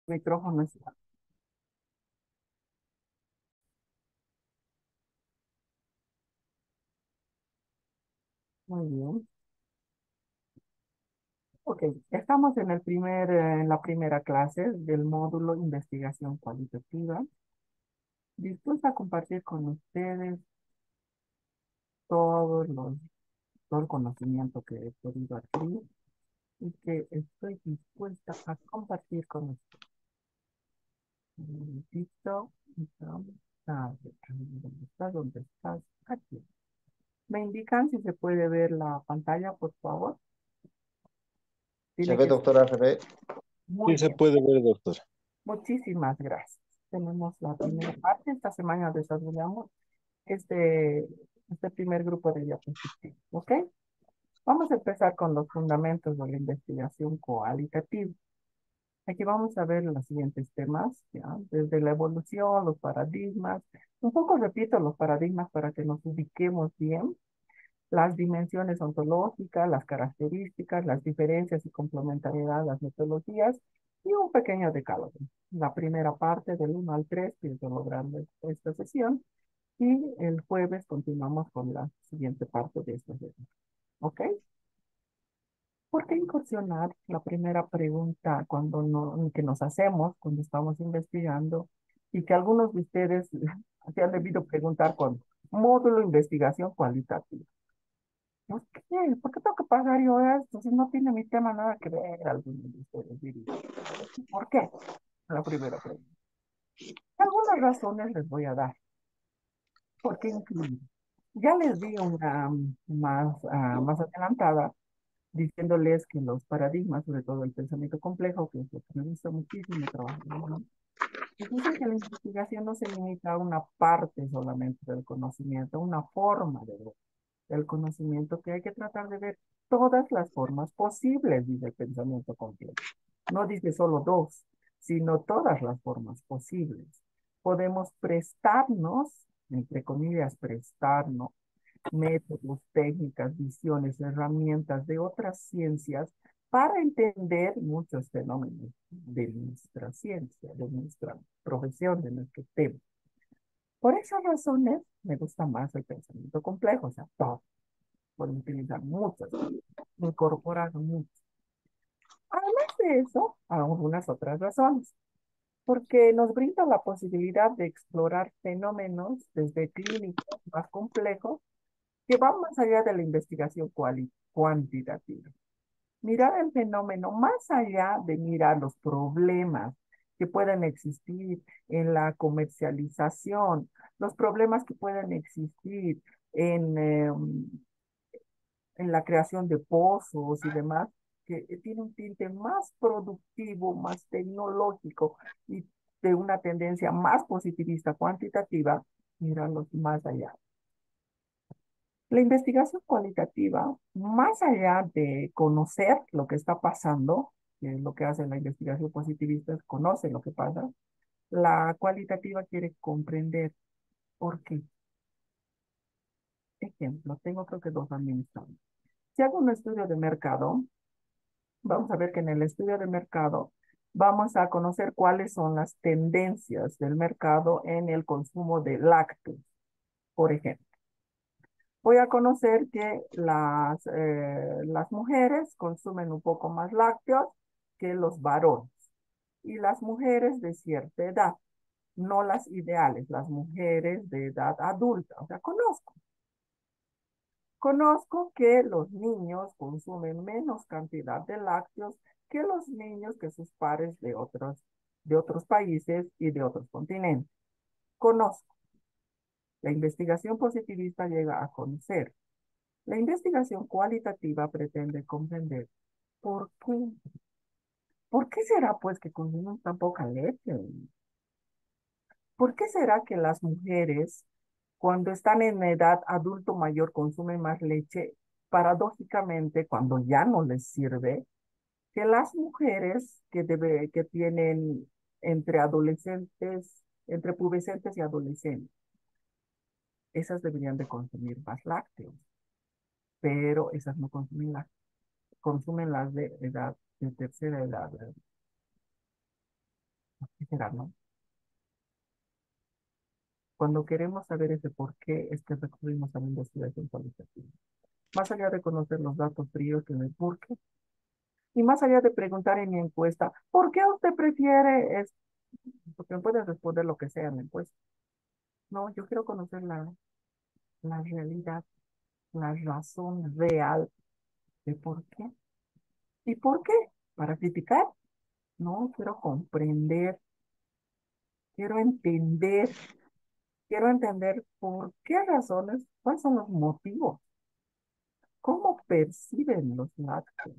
Micrófono está. Muy bien. Ok, estamos en en la primera clase del módulo Investigación Cualitativa. Dispuesta a compartir con ustedes todos los, todo el conocimiento que he podido adquirir y que estoy dispuesta a compartir con ustedes. Listo, listo. ¿Dónde estás? ¿Dónde estás? Aquí. ¿Me indican si se puede ver la pantalla, por favor? Se Tiene ve, que ser doctora, se ve. muy Sí se bien. puede ver, doctor. Muchísimas gracias. Tenemos la primera parte. Esta semana desarrollamos este, este primer grupo de diapositivas. ¿Ok? Vamos a empezar con los fundamentos de la investigación cualitativa. Aquí vamos a ver los siguientes temas, ¿ya? Desde la evolución, los paradigmas. Un poco repito los paradigmas para que nos ubiquemos bien. Las dimensiones ontológicas, las características, las diferencias y complementariedad de las metodologías y un pequeño decálogo. La primera parte del 1 al 3 que es logrando esta sesión, y el jueves continuamos con la siguiente parte de esta sesión. ¿Ok? ¿Por qué incursionar? La primera pregunta que nos hacemos cuando estamos investigando y que algunos de ustedes se han debido preguntar con módulo de investigación cualitativa. ¿Por qué? ¿Por qué tengo que pagar yo esto si no tiene mi tema nada que ver? Algunos de ustedes dirían. ¿Por qué? La primera pregunta. Algunas razones les voy a dar. ¿Por qué incluir? Ya les di una más adelantada diciéndoles que los paradigmas, sobre todo el pensamiento complejo, que es lo que me gusta muchísimo trabajar, ¿no? Nos dicen que la investigación no se limita a una parte solamente del conocimiento, una forma de ver el conocimiento, que hay que tratar de ver todas las formas posibles, dice el pensamiento complejo. No dice solo dos, sino todas las formas posibles. Podemos prestarnos, entre comillas, prestarnos métodos, técnicas, visiones, herramientas de otras ciencias para entender muchos fenómenos de nuestra ciencia, de nuestra profesión, de nuestro tema. Por esas razones me gusta más el pensamiento complejo, o sea, todo. Pueden utilizar muchas, incorporar muchas. Además de eso, algunas otras razones, porque nos brinda la posibilidad de explorar fenómenos desde clínicos más complejos que van más allá de la investigación cuantitativa. Mirar el fenómeno más allá de mirar los problemas que pueden existir en la comercialización, los problemas que pueden existir en, en la creación de pozos y demás, que tiene un tinte más productivo, más tecnológico y de una tendencia más positivista cuantitativa, mirarlos más allá. La investigación cualitativa, más allá de conocer lo que está pasando, que es lo que hace la investigación positivista, es conoce lo que pasa, la cualitativa quiere comprender por qué. Ejemplo, tengo creo que dos administradores. Si hago un estudio de mercado, vamos a ver que en el estudio de mercado vamos a conocer cuáles son las tendencias del mercado en el consumo de lácteos, por ejemplo. Voy a conocer que las mujeres consumen un poco más lácteos que los varones y las mujeres de cierta edad, no las ideales, las mujeres de edad adulta. O sea, conozco que los niños consumen menos cantidad de lácteos que los niños que sus pares de otros países y de otros continentes. Conozco. La investigación positivista llega a conocer. La investigación cualitativa pretende comprender por qué. ¿Por qué será pues que consumimos tan poca leche? ¿Por qué será que las mujeres, cuando están en edad adulto mayor, consumen más leche? Paradójicamente, cuando ya no les sirve, que las mujeres que tienen entre adolescentes, entre pubescentes y adolescentes, esas deberían de consumir más lácteos, pero esas no consumen lácteos, consumen las de edad, de tercera edad. ¿Qué será, no? Cuando queremos saber ese por qué, es que recurrimos a la investigación cualitativa. Más allá de conocer los datos fríos que me por qué, y más allá de preguntar en mi encuesta, ¿por qué usted prefiere esto? Porque me pueden responder lo que sea en la encuesta. No, yo quiero conocer la realidad, la razón real de por qué. ¿Y por qué? ¿Para criticar? No, quiero comprender, quiero entender, quiero entender por qué razones, cuáles son los motivos, cómo perciben los lácteos.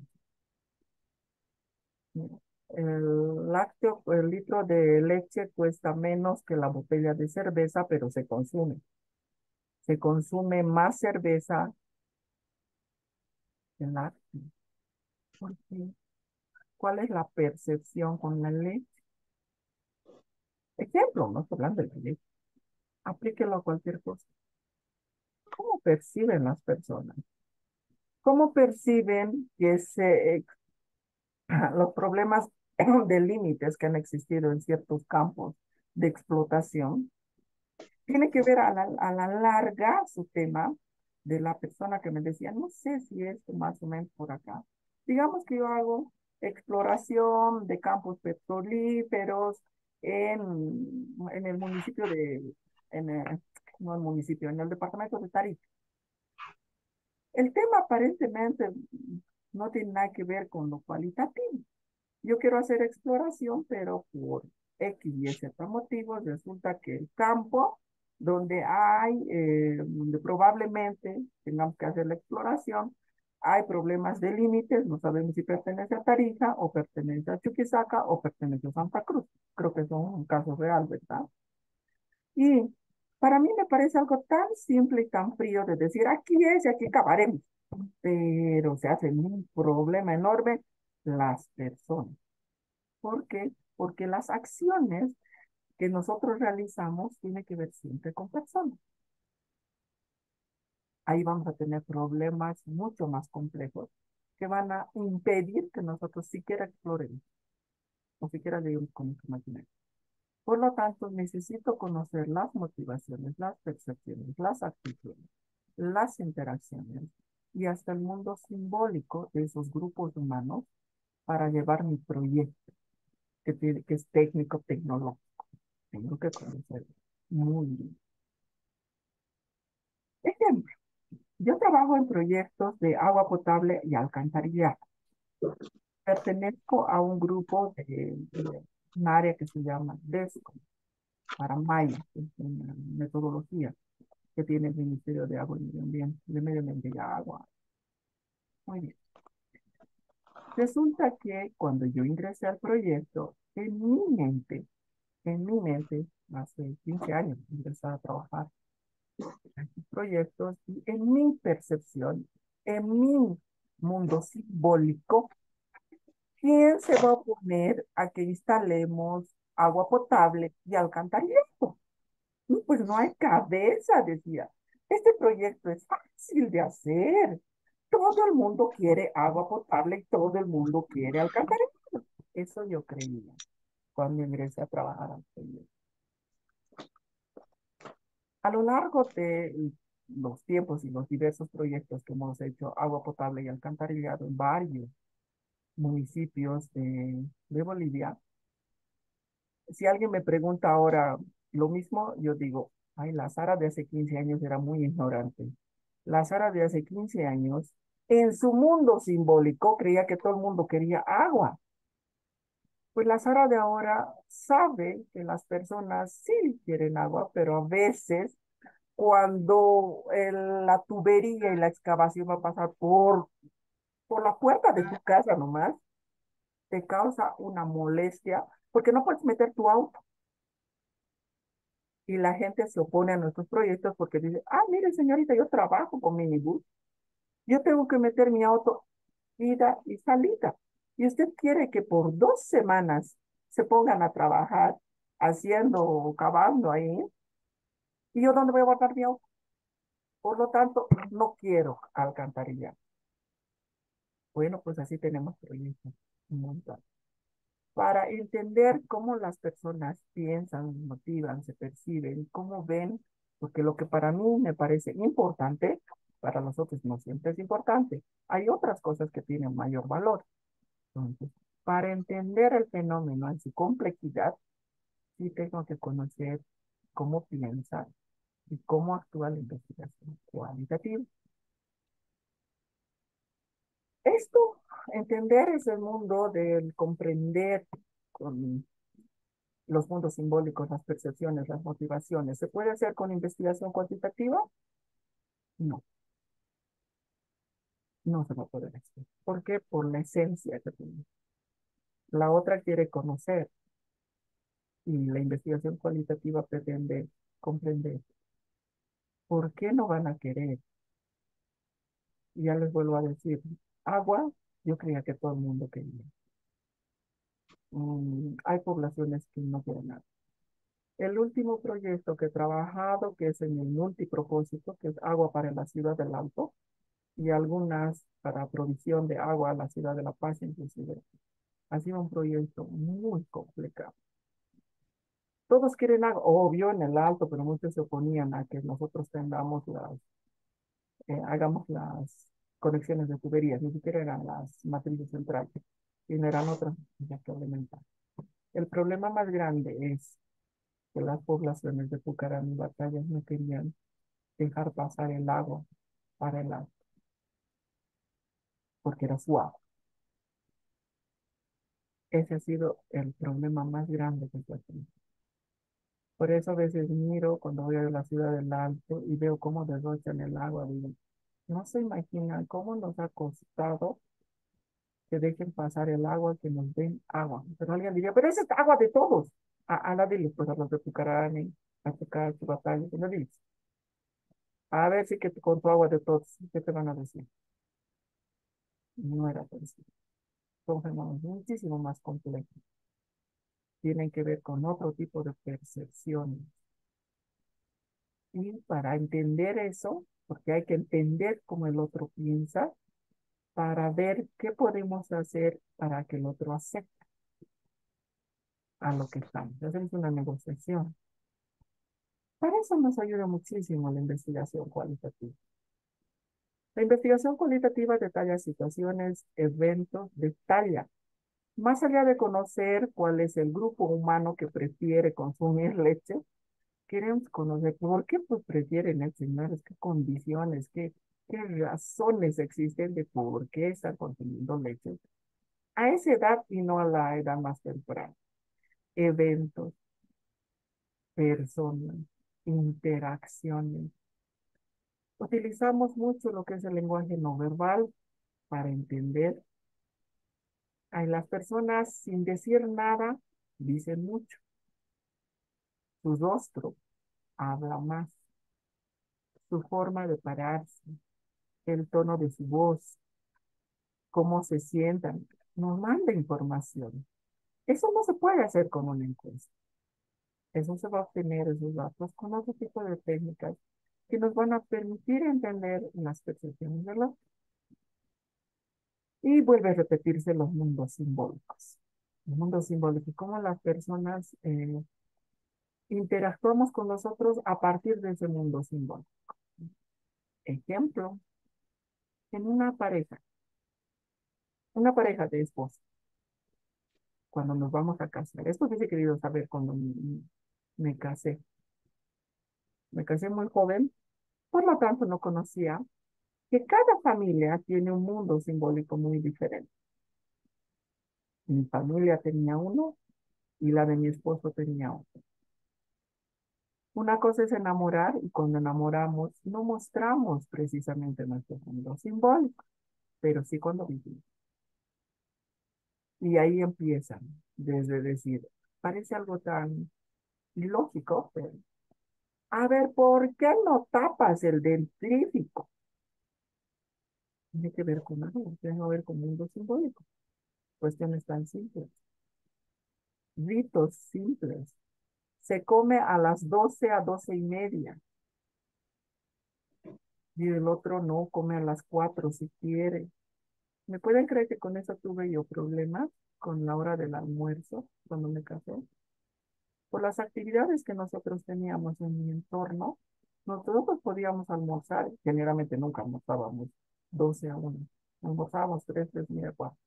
Mira, el lácteo, el litro de leche cuesta menos que la botella de cerveza, pero se consume. Se consume más cerveza que lácteo. ¿Por qué? ¿Cuál es la percepción con la leche? Ejemplo, no estoy hablando de la leche. Aplíquelo a cualquier cosa. ¿Cómo perciben las personas? ¿Cómo perciben que los problemas de límites que han existido en ciertos campos de explotación? Tiene que ver a la larga su tema de la persona que me decía, no sé si es más o menos por acá. Digamos que yo hago exploración de campos petrolíferos en el municipio en el, no el municipio, en el departamento de Tarija. El tema aparentemente no tiene nada que ver con lo cualitativo. Yo quiero hacer exploración, pero por X y Z motivos resulta que el campo donde probablemente tengamos que hacer la exploración, hay problemas de límites, no sabemos si pertenece a Tarija o pertenece a Chuquisaca o pertenece a Santa Cruz. Creo que son un caso real, ¿verdad? Y para mí me parece algo tan simple y tan frío de decir, aquí es y aquí acabaremos, pero se hace un problema enorme las personas. ¿Por qué? Porque las acciones que nosotros realizamos tienen que ver siempre con personas. Ahí vamos a tener problemas mucho más complejos que van a impedir que nosotros siquiera exploremos o siquiera lleguemos con nuestro imaginario. Por lo tanto, necesito conocer las motivaciones, las percepciones, las actitudes, las interacciones y hasta el mundo simbólico de esos grupos humanos para llevar mi proyecto, que es técnico-tecnológico. Tengo que conocer muy bien. Ejemplo, yo trabajo en proyectos de agua potable y alcantarillado. Pertenezco a un grupo de un área que se llama DESCO, para Maya, que es una metodología que tiene el Ministerio de Agua y Medio Ambiente, de Medio Ambiente y Agua. Muy bien. Resulta que cuando yo ingresé al proyecto, en mi mente, hace 15 años, ingresé a trabajar proyectos y en mi percepción, en mi mundo simbólico, ¿quién se va a oponer a que instalemos agua potable y alcantarillado? No, pues no hay cabeza, decía. Este proyecto es fácil de hacer. Todo el mundo quiere agua potable y todo el mundo quiere alcantarillado. Eso yo creía cuando ingresé a trabajar al proyecto. A lo largo de los tiempos y los diversos proyectos que hemos hecho, agua potable y alcantarillado en varios municipios de Bolivia, si alguien me pregunta ahora lo mismo, yo digo, ay, la Sara de hace 15 años era muy ignorante. La Sara de hace 15 años, en su mundo simbólico, creía que todo el mundo quería agua. Pues la Sara de ahora sabe que las personas sí quieren agua, pero a veces cuando la tubería y la excavación va a pasar por la puerta de tu casa nomás, te causa una molestia porque no puedes meter tu auto. Y la gente se opone a nuestros proyectos porque dice, ah, mire señorita, yo trabajo con minibús, yo tengo que meter mi auto ida y salida. Y usted quiere que por 2 semanas se pongan a trabajar haciendo, cavando ahí, y yo dónde voy a guardar mi auto. Por lo tanto, no quiero alcantarilla. Bueno, pues así tenemos proyectos. Un montón. para entender cómo las personas piensan, motivan, se perciben, cómo ven, porque lo que para mí me parece importante, para los otros no siempre es importante. Hay otras cosas que tienen mayor valor. Entonces, para entender el fenómeno en su complejidad, sí tengo que conocer cómo piensa y cómo actúa la investigación cualitativa. Esto, entender es el mundo del comprender con los mundos simbólicos, las percepciones, las motivaciones. ¿Se puede hacer con investigación cuantitativa? No, no se va a poder hacer. ¿Por qué? Por la esencia que tiene. La otra quiere conocer y la investigación cualitativa pretende comprender. ¿Por qué no van a querer? Y ya les vuelvo a decir, agua, yo creía que todo el mundo quería. Hay poblaciones que no quieren nada. El último proyecto que he trabajado, que es en el multipropósito, que es agua para la ciudad del Alto, y algunas para provisión de agua a la ciudad de La Paz, inclusive. Ha sido un proyecto muy complicado. Todos quieren agua, obvio, en el Alto, pero muchos se oponían a que nosotros hagamos las conexiones de tuberías, ni siquiera eran las matrices centrales, sino eran otras que alimentar. El problema más grande es que las poblaciones de Pucarán y Batallas no querían dejar pasar el agua para el Alto, porque era su agua. Ese ha sido el problema más grande que se ha tenido. Por eso a veces miro cuando voy a la ciudad del Alto y veo cómo derrochan el agua. Digo, no se imaginan cómo nos ha costado que dejen pasar el agua, que nos den agua. Pero alguien diría, pero esa es agua de todos. A la diles, pues a los de Pucarani, a tocar su batalla, y no diles. A ver si que con tu agua de todos, ¿qué te van a decir? No era así. Son fenómenos muchísimo más complejos. Tienen que ver con otro tipo de percepciones. Y para entender eso, porque hay que entender cómo el otro piensa, para ver qué podemos hacer para que el otro acepte a lo que estamos. Hacemos una negociación. Para eso nos ayuda muchísimo la investigación cualitativa. La investigación cualitativa detalla situaciones, eventos, detalla. Más allá de conocer cuál es el grupo humano que prefiere consumir leche, queremos conocer por qué pues, prefieren el señores, qué condiciones, qué razones existen de por qué están consumiendo leche a esa edad y no a la edad más temprana. Eventos, personas, interacciones. Utilizamos mucho lo que es el lenguaje no verbal para entender. A las personas sin decir nada dicen mucho. Su rostro habla más. Su forma de pararse, el tono de su voz, cómo se sientan, nos manda información. Eso no se puede hacer con una encuesta. Eso se va a obtener esos datos con otro tipo de técnicas que nos van a permitir entender las percepciones de los. Y vuelve a repetirse los mundos simbólicos. Los mundos simbólicos, cómo las personas interactuamos con nosotros a partir de ese mundo simbólico. Ejemplo, en una pareja de esposos, cuando nos vamos a casar. Esto hubiese querido saber cuando me casé. Me casé muy joven, por lo tanto no conocía que cada familia tiene un mundo simbólico muy diferente. Mi familia tenía uno y la de mi esposo tenía otro. Una cosa es enamorar y cuando enamoramos no mostramos precisamente nuestro mundo simbólico, pero sí cuando vivimos. Y ahí empiezan, desde decir, parece algo tan ilógico, pero a ver, ¿por qué no tapas el dentrífico? Tiene que ver con algo, tiene que ver con mundo simbólico. Cuestiones tan simples. Ritos simples. Se come a las 12 a 12:30. Y el otro no come a las 4 si quiere. ¿Me pueden creer que con eso tuve yo problemas? con la hora del almuerzo cuando me casé. Por las actividades que nosotros teníamos en mi entorno, nosotros podíamos almorzar, generalmente nunca almorzábamos 12 a 1, almorzábamos 3, 3:30, 4,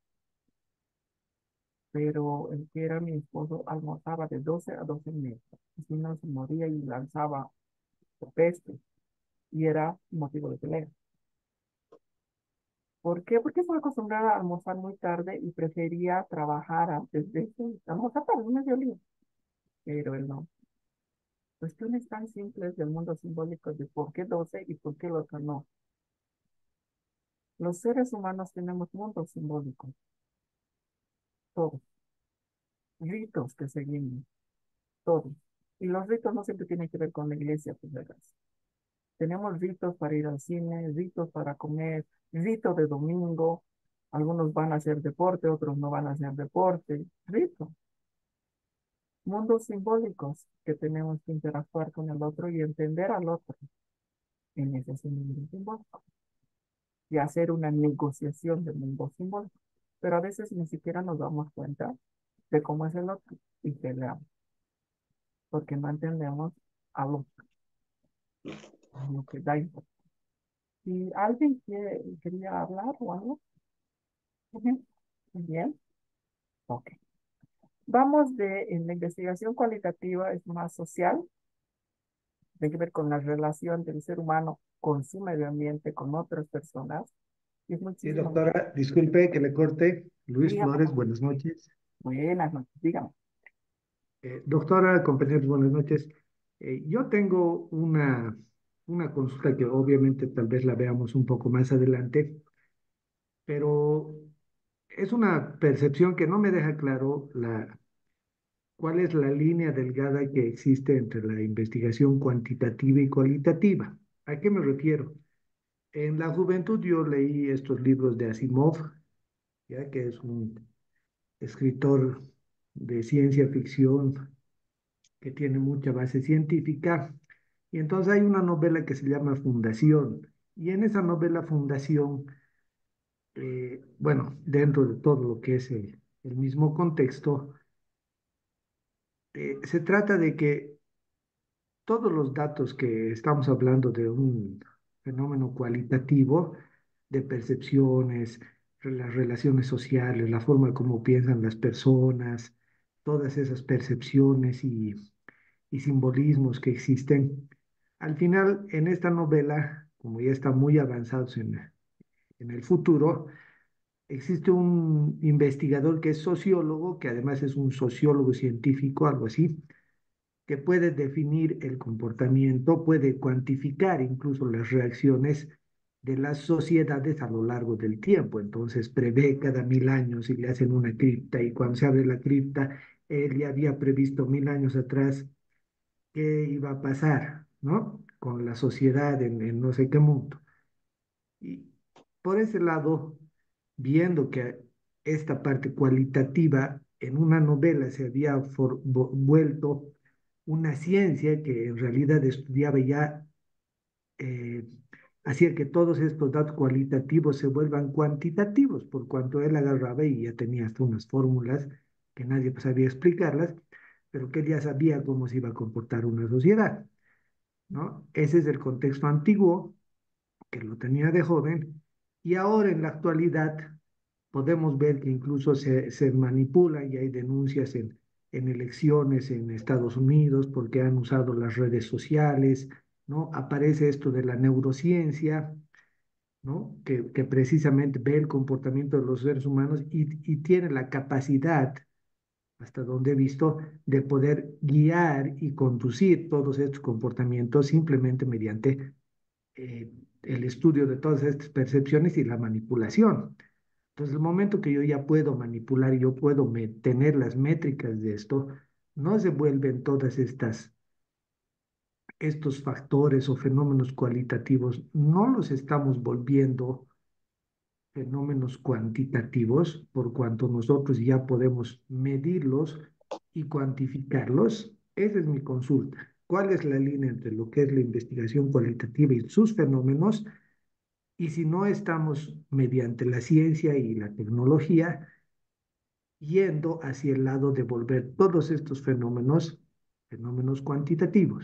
pero el que era mi esposo almorzaba de 12 a 12:30, y si no se moría y lanzaba peste, y era motivo de pelea. ¿Por qué? Porque estaba acostumbrada a almorzar muy tarde y prefería trabajar antes de eso, almorzar tarde, mediodía, pero él no. Cuestiones tan simples del mundo simbólico de por qué 12 y por qué el otro no. Los seres humanos tenemos mundos simbólicos, todos, ritos que seguimos, todos. Y los ritos no siempre tienen que ver con la iglesia, pues, ¿verdad? Tenemos ritos para ir al cine, ritos para comer, ritos de domingo. Algunos van a hacer deporte, otros no van a hacer deporte. Ritos, mundos simbólicos que tenemos que interactuar con el otro y entender al otro en ese mundo simbólico y hacer una negociación del mundo simbólico. Pero a veces ni siquiera nos damos cuenta de cómo es el otro y peleamos, porque no entendemos a lo que da importancia. Si alguien quería hablar o algo, ujú, bien, ok. Vamos en la investigación cualitativa, es más social, tiene que ver con la relación del ser humano con su medio ambiente, con otras personas, y es Sí, muchísimo. doctora, disculpe que le corte. Luis Dígame, Flores, buenas noches. buenas noches, dígame. Doctora, compañeros, buenas noches. Yo tengo una consulta que obviamente tal vez la veamos un poco más adelante, pero es una percepción que no me deja claro cuál es la línea delgada que existe entre la investigación cuantitativa y cualitativa. ¿A qué me refiero? En la juventud yo leí estos libros de Asimov, ya que es un escritor de ciencia ficción que tiene mucha base científica. Y entonces hay una novela que se llama Fundación. Y en esa novela Fundación, bueno, dentro de todo lo que es el mismo contexto, se trata de que todos los datos que estamos hablando de un fenómeno cualitativo, de percepciones, las relaciones sociales, la forma como piensan las personas, todas esas percepciones y simbolismos que existen. Al final, en esta novela, como ya está muy avanzados en el futuro, existe un investigador que es sociólogo, que además es un sociólogo científico, algo así, que puede definir el comportamiento, puede cuantificar incluso las reacciones de las sociedades a lo largo del tiempo. Entonces prevé cada 1000 años y le hacen una cripta y cuando se abre la cripta, él ya había previsto 1000 años atrás qué iba a pasar, ¿no? Con la sociedad en no sé qué mundo. Y por ese lado, viendo que esta parte cualitativa en una novela se había vuelto una ciencia que en realidad estudiaba ya, eh, hacía que todos estos datos cualitativos se vuelvan cuantitativos, por cuanto él agarraba y ya tenía hasta unas fórmulas que nadie sabía explicarlas, pero que él ya sabía cómo se iba a comportar una sociedad, ¿no? Ese es el contexto antiguo que lo tenía de joven, y ahora en la actualidad podemos ver que incluso se manipula y hay denuncias en elecciones en Estados Unidos porque han usado las redes sociales, ¿no? Aparece esto de la neurociencia, ¿no? Que precisamente ve el comportamiento de los seres humanos y tiene la capacidad, hasta donde he visto, de poder guiar y conducir todos estos comportamientos simplemente mediante eh, el estudio de todas estas percepciones y la manipulación. Entonces, el momento que yo ya puedo manipular y yo puedo tener las métricas de esto, no se vuelven estos factores o fenómenos cualitativos, no los estamos volviendo fenómenos cuantitativos, por cuanto nosotros ya podemos medirlos y cuantificarlos. Esa es mi consulta. ¿Cuál es la línea entre lo que es la investigación cualitativa y sus fenómenos? Y si no estamos mediante la ciencia y la tecnología yendo hacia el lado de volver todos estos fenómenos, fenómenos cuantitativos.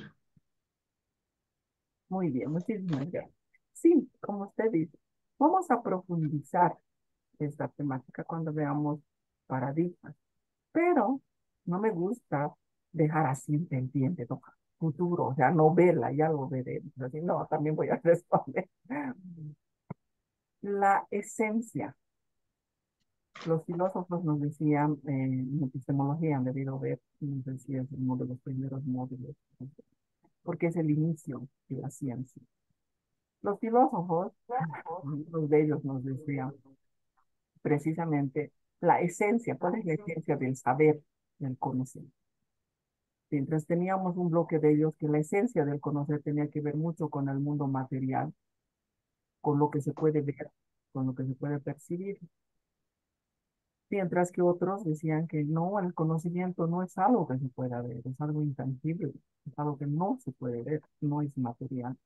Muy bien, muchísimas gracias. Sí, como usted dice, vamos a profundizar esta temática cuando veamos paradigmas, pero no me gusta dejar así pendiente, ¿no? Futuro, o sea, no verla, ya lo veremos. Así, no, también voy a responder. La esencia. Los filósofos nos decían, en epistemología han debido ver, nos decía, es uno de los primeros módulos, porque es el inicio de la ciencia. Los filósofos, los de ellos nos decían precisamente la esencia, ¿cuál es la esencia del saber, del conocer? Mientras teníamos un bloque de ellos que la esencia del conocer tenía que ver mucho con el mundo material, con lo que se puede ver, con lo que se puede percibir. Mientras que otros decían que no, el conocimiento no es algo que se pueda ver, es algo intangible, es algo que no se puede ver, no es material.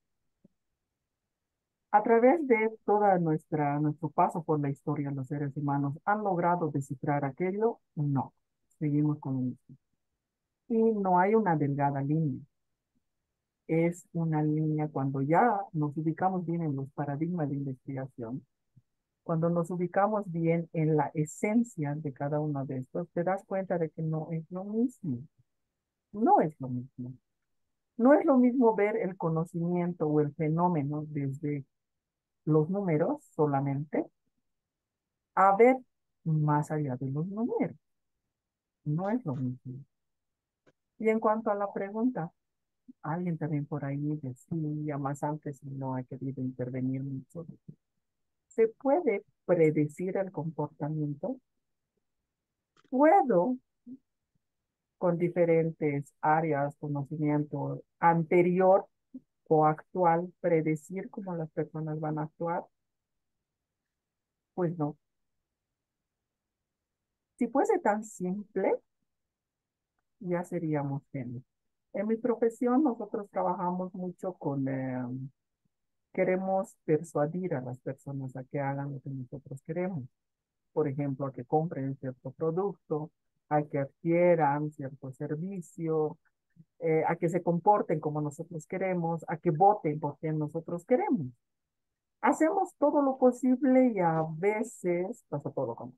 A través de toda nuestro paso por la historia, los seres humanos han logrado descifrar aquello, no, seguimos con lo mismo. Y no hay una delgada línea, es una línea cuando ya nos ubicamos bien en los paradigmas de investigación, cuando nos ubicamos bien en la esencia de cada uno de estos, te das cuenta de que no es lo mismo, no es lo mismo. No es lo mismo ver el conocimiento o el fenómeno desde los números solamente a ver más allá de los números. No es lo mismo. Y en cuanto a la pregunta, alguien también por ahí decía más antes, y no he querido intervenir mucho, ¿se puede predecir el comportamiento? Puedo, con diferentes áreas, conocimiento anterior o actual, predecir cómo las personas van a actuar. Pues no. Si fuese tan simple, ya seríamos genios. En mi profesión, nosotros trabajamos mucho con, queremos persuadir a las personas a que hagan lo que nosotros queremos. Por ejemplo, a que compren cierto producto, a que adquieran cierto servicio, a que se comporten como nosotros queremos, a que voten por quien nosotros queremos. Hacemos todo lo posible y a veces pasa todo como.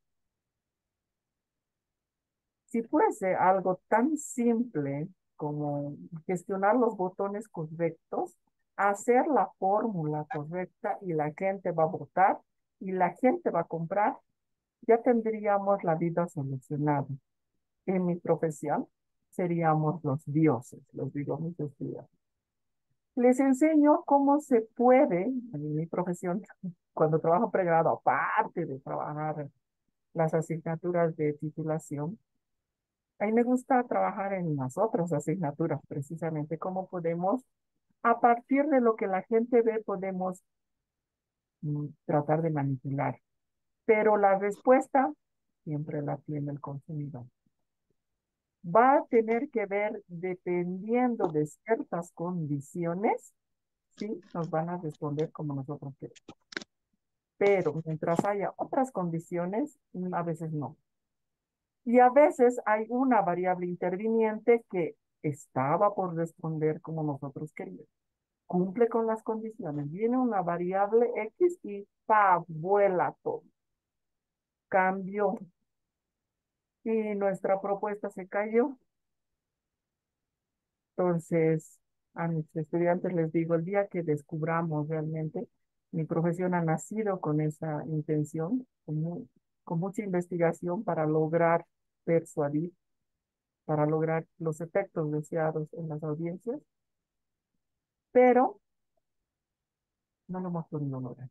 Si fuese algo tan simple como gestionar los botones correctos, hacer la fórmula correcta y la gente va a votar y la gente va a comprar, ya tendríamos la vida solucionada. En mi profesión seríamos los dioses, los digo mis estudiantes. Les enseño cómo se puede, en mi profesión, cuando trabajo pregrado, aparte de trabajar las asignaturas de titulación, a mí me gusta trabajar en las otras asignaturas, precisamente cómo podemos, a partir de lo que la gente ve, podemos tratar de manipular. Pero la respuesta siempre la tiene el consumidor. Va a tener que ver, dependiendo de ciertas condiciones, sí, nos van a responder como nosotros queremos. Pero mientras haya otras condiciones, a veces no. Y a veces hay una variable interviniente que estaba por responder como nosotros queríamos. Cumple con las condiciones. Viene una variable X y ¡pa! Vuela todo. Cambió. Y nuestra propuesta se cayó. Entonces, a mis estudiantes les digo, el día que descubramos realmente, mi profesión ha nacido con esa intención, con mucha investigación para lograr persuadir, para lograr los efectos deseados en las audiencias, pero no lo hemos podido lograr.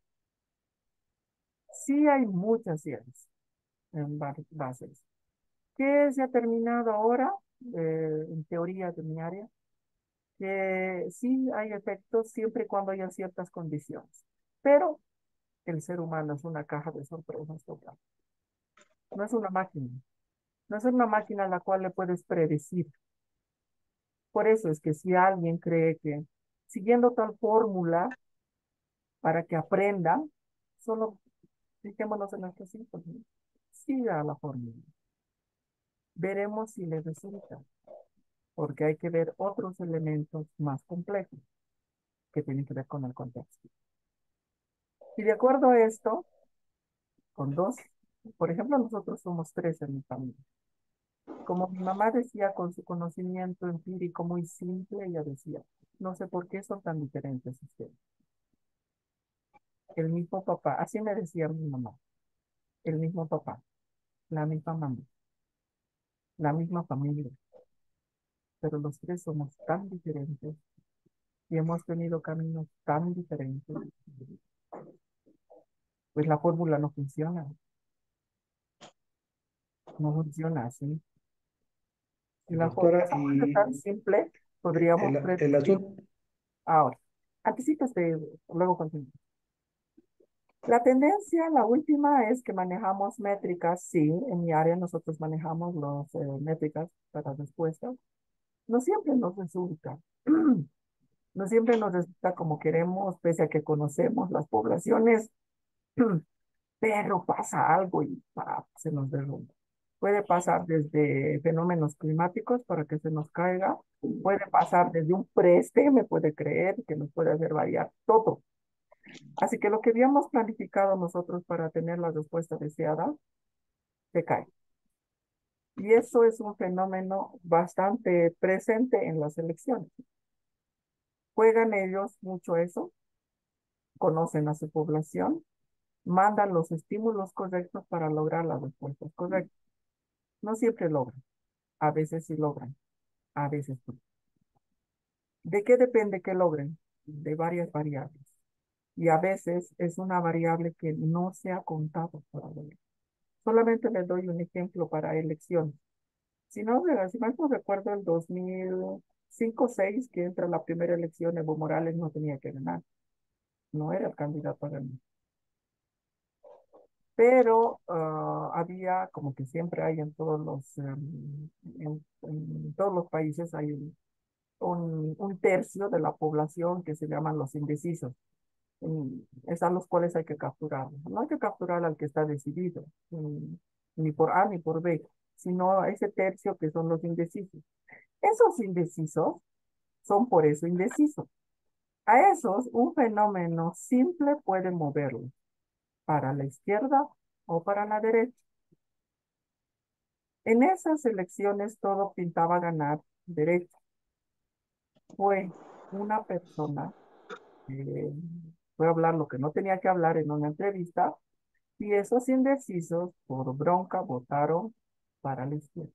Sí hay muchas ciencias en bases. ¿Qué se ha terminado ahora? En teoría de mi área, que sí hay efectos siempre y cuando haya ciertas condiciones, pero el ser humano es una caja de sorpresas total. No es una máquina, no es una máquina a la cual le puedes predecir. Por eso es que si alguien cree que siguiendo tal fórmula para que aprendan, solo fijémonos en nuestros hijos, ¿no? Siga la fórmula. Veremos si le resulta, porque hay que ver otros elementos más complejos que tienen que ver con el contexto. Y de acuerdo a esto, con dos, por ejemplo, nosotros somos tres en mi familia. Como mi mamá decía con su conocimiento empírico muy simple, ella decía, no sé por qué son tan diferentes ustedes. El mismo papá, así me decía mi mamá, el mismo papá, la misma mamá, la misma familia, pero los tres somos tan diferentes y hemos tenido caminos tan diferentes, pues la fórmula no funciona, no funciona así. Si la Doctora, cosa fuese tan simple, podríamos el predecir. asunto, Ahora, anticípate, luego continúo. La tendencia, la última, es que manejamos métricas. Sí, en mi área nosotros manejamos las métricas para respuestas. No siempre nos resulta. No siempre nos resulta como queremos, pese a que conocemos las poblaciones, pero pasa algo y se nos derrumba. Puede pasar desde fenómenos climáticos para que se nos caiga, puede pasar desde un preste, me puede creer, que nos puede hacer variar todo. Así que lo que habíamos planificado nosotros para tener la respuesta deseada, se cae. Y eso es un fenómeno bastante presente en las elecciones. Juegan ellos mucho eso, conocen a su población, mandan los estímulos correctos para lograr las respuestas correctas. No siempre logran, a veces sí logran, a veces no. ¿De qué depende que logren? De varias variables. Y a veces es una variable que no se ha contado para lograr. Solamente les doy un ejemplo para elecciones. Si no, si mal no recuerdo, el 2005-2006, que entra la primera elección, Evo Morales no tenía que ganar, no era el candidato a ganar. Pero había, como que siempre hay en todos en todos los países, hay un tercio de la población que se llaman los indecisos. Es a los cuales hay que capturar. No hay que capturar al que está decidido, ni por A ni por B, sino a ese tercio que son los indecisos. Esos indecisos son por eso indecisos. A esos, un fenómeno simple puede moverlos para la izquierda o para la derecha. En esas elecciones todo pintaba ganar derecha. Fue una persona que fue a hablar lo que no tenía que hablar en una entrevista y esos indecisos por bronca votaron para la izquierda.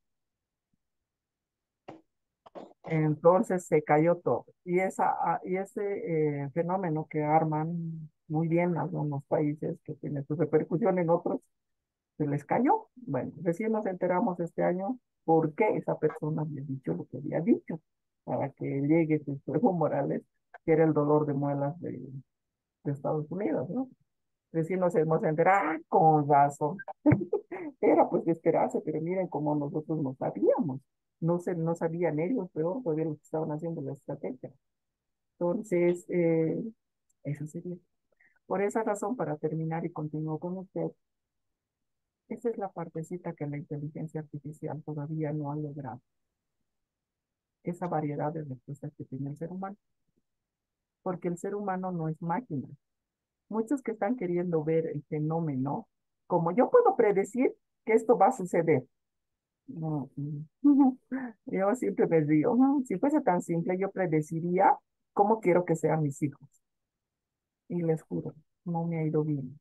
Entonces se cayó todo. Y ese fenómeno que arman muy bien algunos países, que tiene su repercusión en otros, se les cayó. Bueno, recién nos enteramos este año por qué esa persona había dicho lo que había dicho, para que llegue su Evo Morales, que era el dolor de muelas de Estados Unidos, ¿no? Recién nos hemos enterado, con razón. Era pues de esperarse, pero miren cómo nosotros no sabíamos. No sabían ellos, peor todavía lo que estaban haciendo la estrategia. Entonces, eso sería. Por esa razón, para terminar y continúo con usted, esa es la partecita que la inteligencia artificial todavía no ha logrado. Esa variedad de respuestas que tiene el ser humano. Porque el ser humano no es máquina. Muchos que están queriendo ver el fenómeno, como yo puedo predecir que esto va a suceder. No, yo siempre me río. Si fuese tan simple, yo predeciría cómo quiero que sean mis hijos. Y les juro, no me ha ido bien.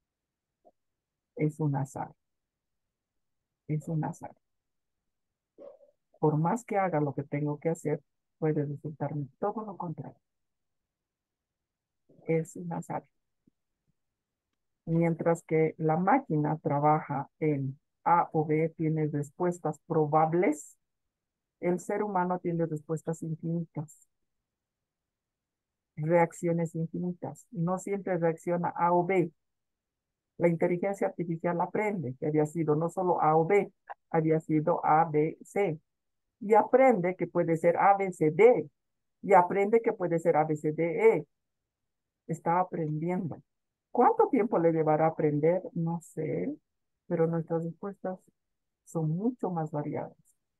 Es un azar, es un azar. Por más que haga lo que tengo que hacer, puede resultarme todo lo contrario. Es un azar. Mientras que la máquina trabaja en A o B, tiene respuestas probables, el ser humano tiene respuestas infinitas, reacciones infinitas. No siempre reacciona A o B. La inteligencia artificial aprende que había sido no solo A o B, había sido A, B, C. Y aprende que puede ser A, B, C, D. Y aprende que puede ser A, B, C, D, E. Está aprendiendo. ¿Cuánto tiempo le llevará a aprender? No sé, pero nuestras respuestas son mucho más variadas.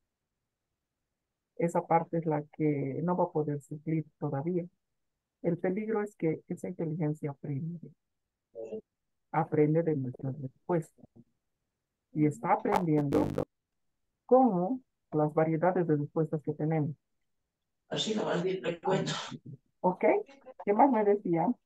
Esa parte es la que no va a poder suplir todavía. El peligro es que esa inteligencia aprende de nuestras respuestas y está aprendiendo cómo las variedades de respuestas que tenemos. Así no más bien le cuento. ¿Ok? ¿Qué más me decían?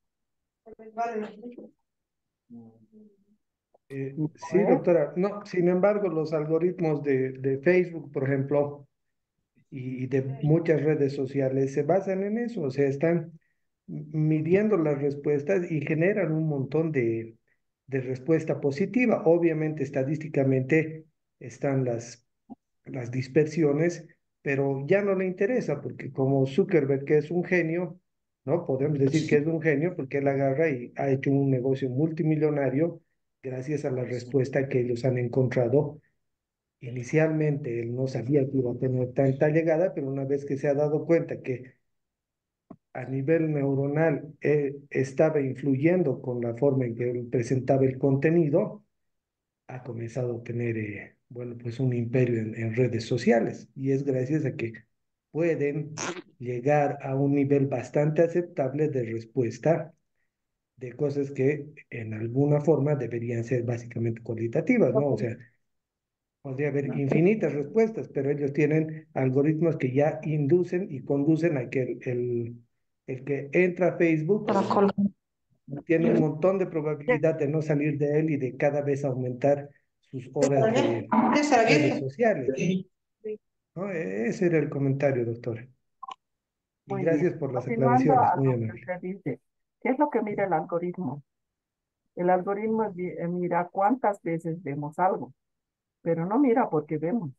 Sí, ¿Eh? doctora. No, sin embargo, los algoritmos de Facebook, por ejemplo, y de muchas redes sociales se basan en eso, o sea, están midiendo las respuestas y generan un montón de respuesta positiva. Obviamente, estadísticamente están las dispersiones, pero ya no le interesa, porque como Zuckerberg, que es un genio, ¿no? Podemos decir que es un genio porque él agarra y ha hecho un negocio multimillonario gracias a la respuesta que ellos han encontrado. Inicialmente él no sabía que iba a tener tanta llegada, pero una vez que se ha dado cuenta que a nivel neuronal estaba influyendo con la forma en que él presentaba el contenido, ha comenzado a tener, bueno, pues un imperio en redes sociales. Y es gracias a que pueden llegar a un nivel bastante aceptable de respuesta de cosas que en alguna forma deberían ser básicamente cualitativas, ¿no? O sea, podría haber infinitas respuestas, pero ellos tienen algoritmos que ya inducen y conducen a que el que entra a Facebook tiene un montón de probabilidad de no salir de él y de cada vez aumentar sus horas ¿Qué de será redes vieja? sociales, ¿no? Ese era el comentario, doctor. Y Muy bien. gracias por las Continuando aclaraciones, a muy lo que amable. usted dice, ¿qué es lo que mira el algoritmo? El algoritmo mira cuántas veces vemos algo, pero no mira por qué vemos.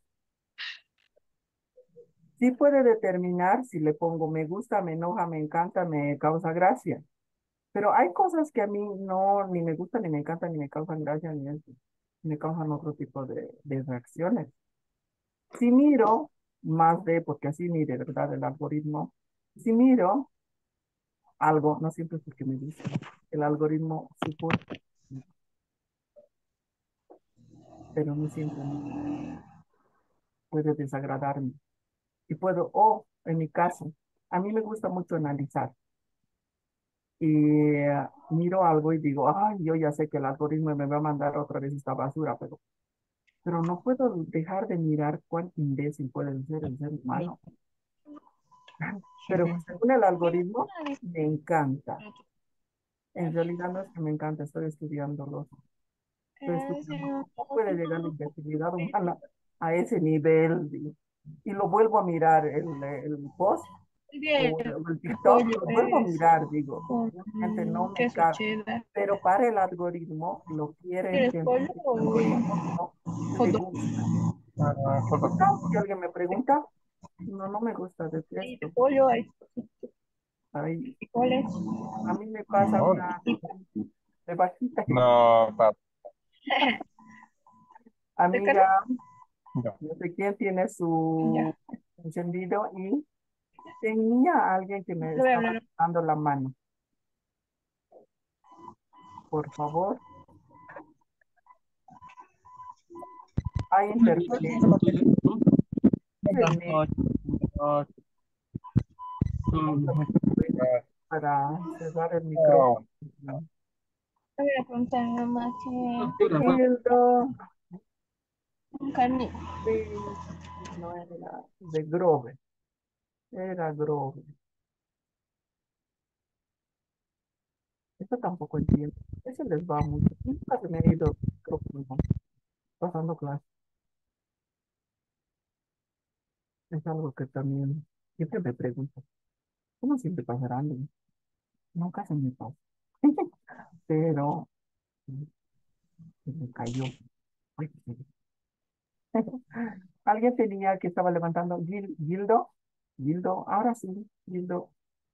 Sí puede determinar si le pongo me gusta, me enoja, me encanta, me causa gracia. Pero hay cosas que a mí no, ni me gustan, ni me encantan, ni me causan gracia, ni me causan otro tipo de reacciones. Si miro más de, porque así mire, ¿verdad? El algoritmo. Si miro algo, no siempre es porque me gusta. El algoritmo supone, pero no siempre puede desagradarme. Y puedo, o en mi caso, a mí me gusta mucho analizar. Y miro algo y digo, ay, yo ya sé que el algoritmo me va a mandar otra vez esta basura, pero no puedo dejar de mirar cuán imbécil puede ser el ser humano. Pero según el algoritmo, me encanta. En realidad no es que me encanta, estoy estudiando cómo puede llegar la imbecilidad humana a ese nivel. Digo. Y lo vuelvo a mirar, el post Bien, o el el TikTok, pollo lo vuelvo a es mirar, digo, con realmente no me queso cabe. cheddar. Pero para el algoritmo, lo quiere ¿Quieres gente, pollo el o algoritmo no hot le dog? gusta. ¿Te gusta? Si alguien me pregunta, no, no me gusta, Sí, de detesto. pollo hay Ay, frijoles. a mí me pasa No, una de bajita. no, ¿De Amiga, carne? no. no sé quién tiene su Ya. encendido y tenía alguien que me Le voy a estaba hablar. dando la mano. Por favor, hay interferencia en medio para cerrar el micrófono. Le voy a preguntar a mi mamá Gildo, que carne. sí, no era de Grove, era Grove. Eso tampoco entiendo. Eso les va mucho. Nunca se me ha ido el micrófono pasando clase. Es algo que también siempre me pregunto. ¿Cómo siempre pasarán? Nunca se me pasa. Pero se me cayó. Ay, alguien tenía que estaba levantando Gildo. Gildo, ahora sí, Gildo.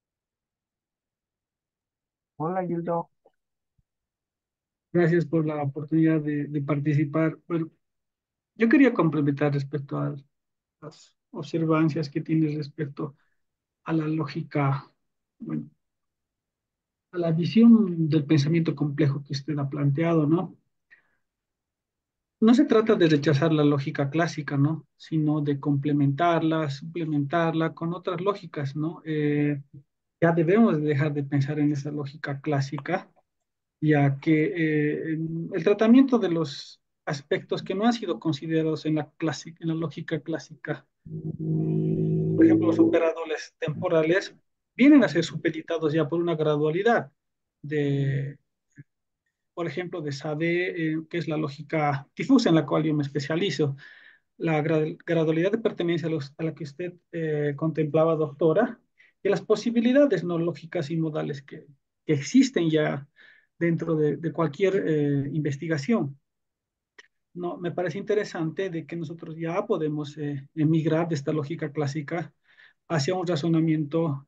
Hola, Gildo. Gracias por la oportunidad de participar. Bueno, yo quería complementar respecto a las observancias que tienes respecto a la lógica, bueno, a la visión del pensamiento complejo que usted ha planteado, ¿no? no se trata de rechazar la lógica clásica, ¿no? Sino de complementarla, suplementarla con otras lógicas, ¿no? Ya debemos de dejar de pensar en esa lógica clásica, ya que el tratamiento de los aspectos que no han sido considerados en en la lógica clásica, por ejemplo, los operadores temporales, vienen a ser supeditados ya por una gradualidad de, por ejemplo, de Sade, que es la lógica difusa en la cual yo me especializo. La gradualidad de pertenencia a la que usted contemplaba, doctora, y las posibilidades no lógicas y modales que existen ya dentro de cualquier investigación. No, me parece interesante de que nosotros ya podemos emigrar de esta lógica clásica hacia un razonamiento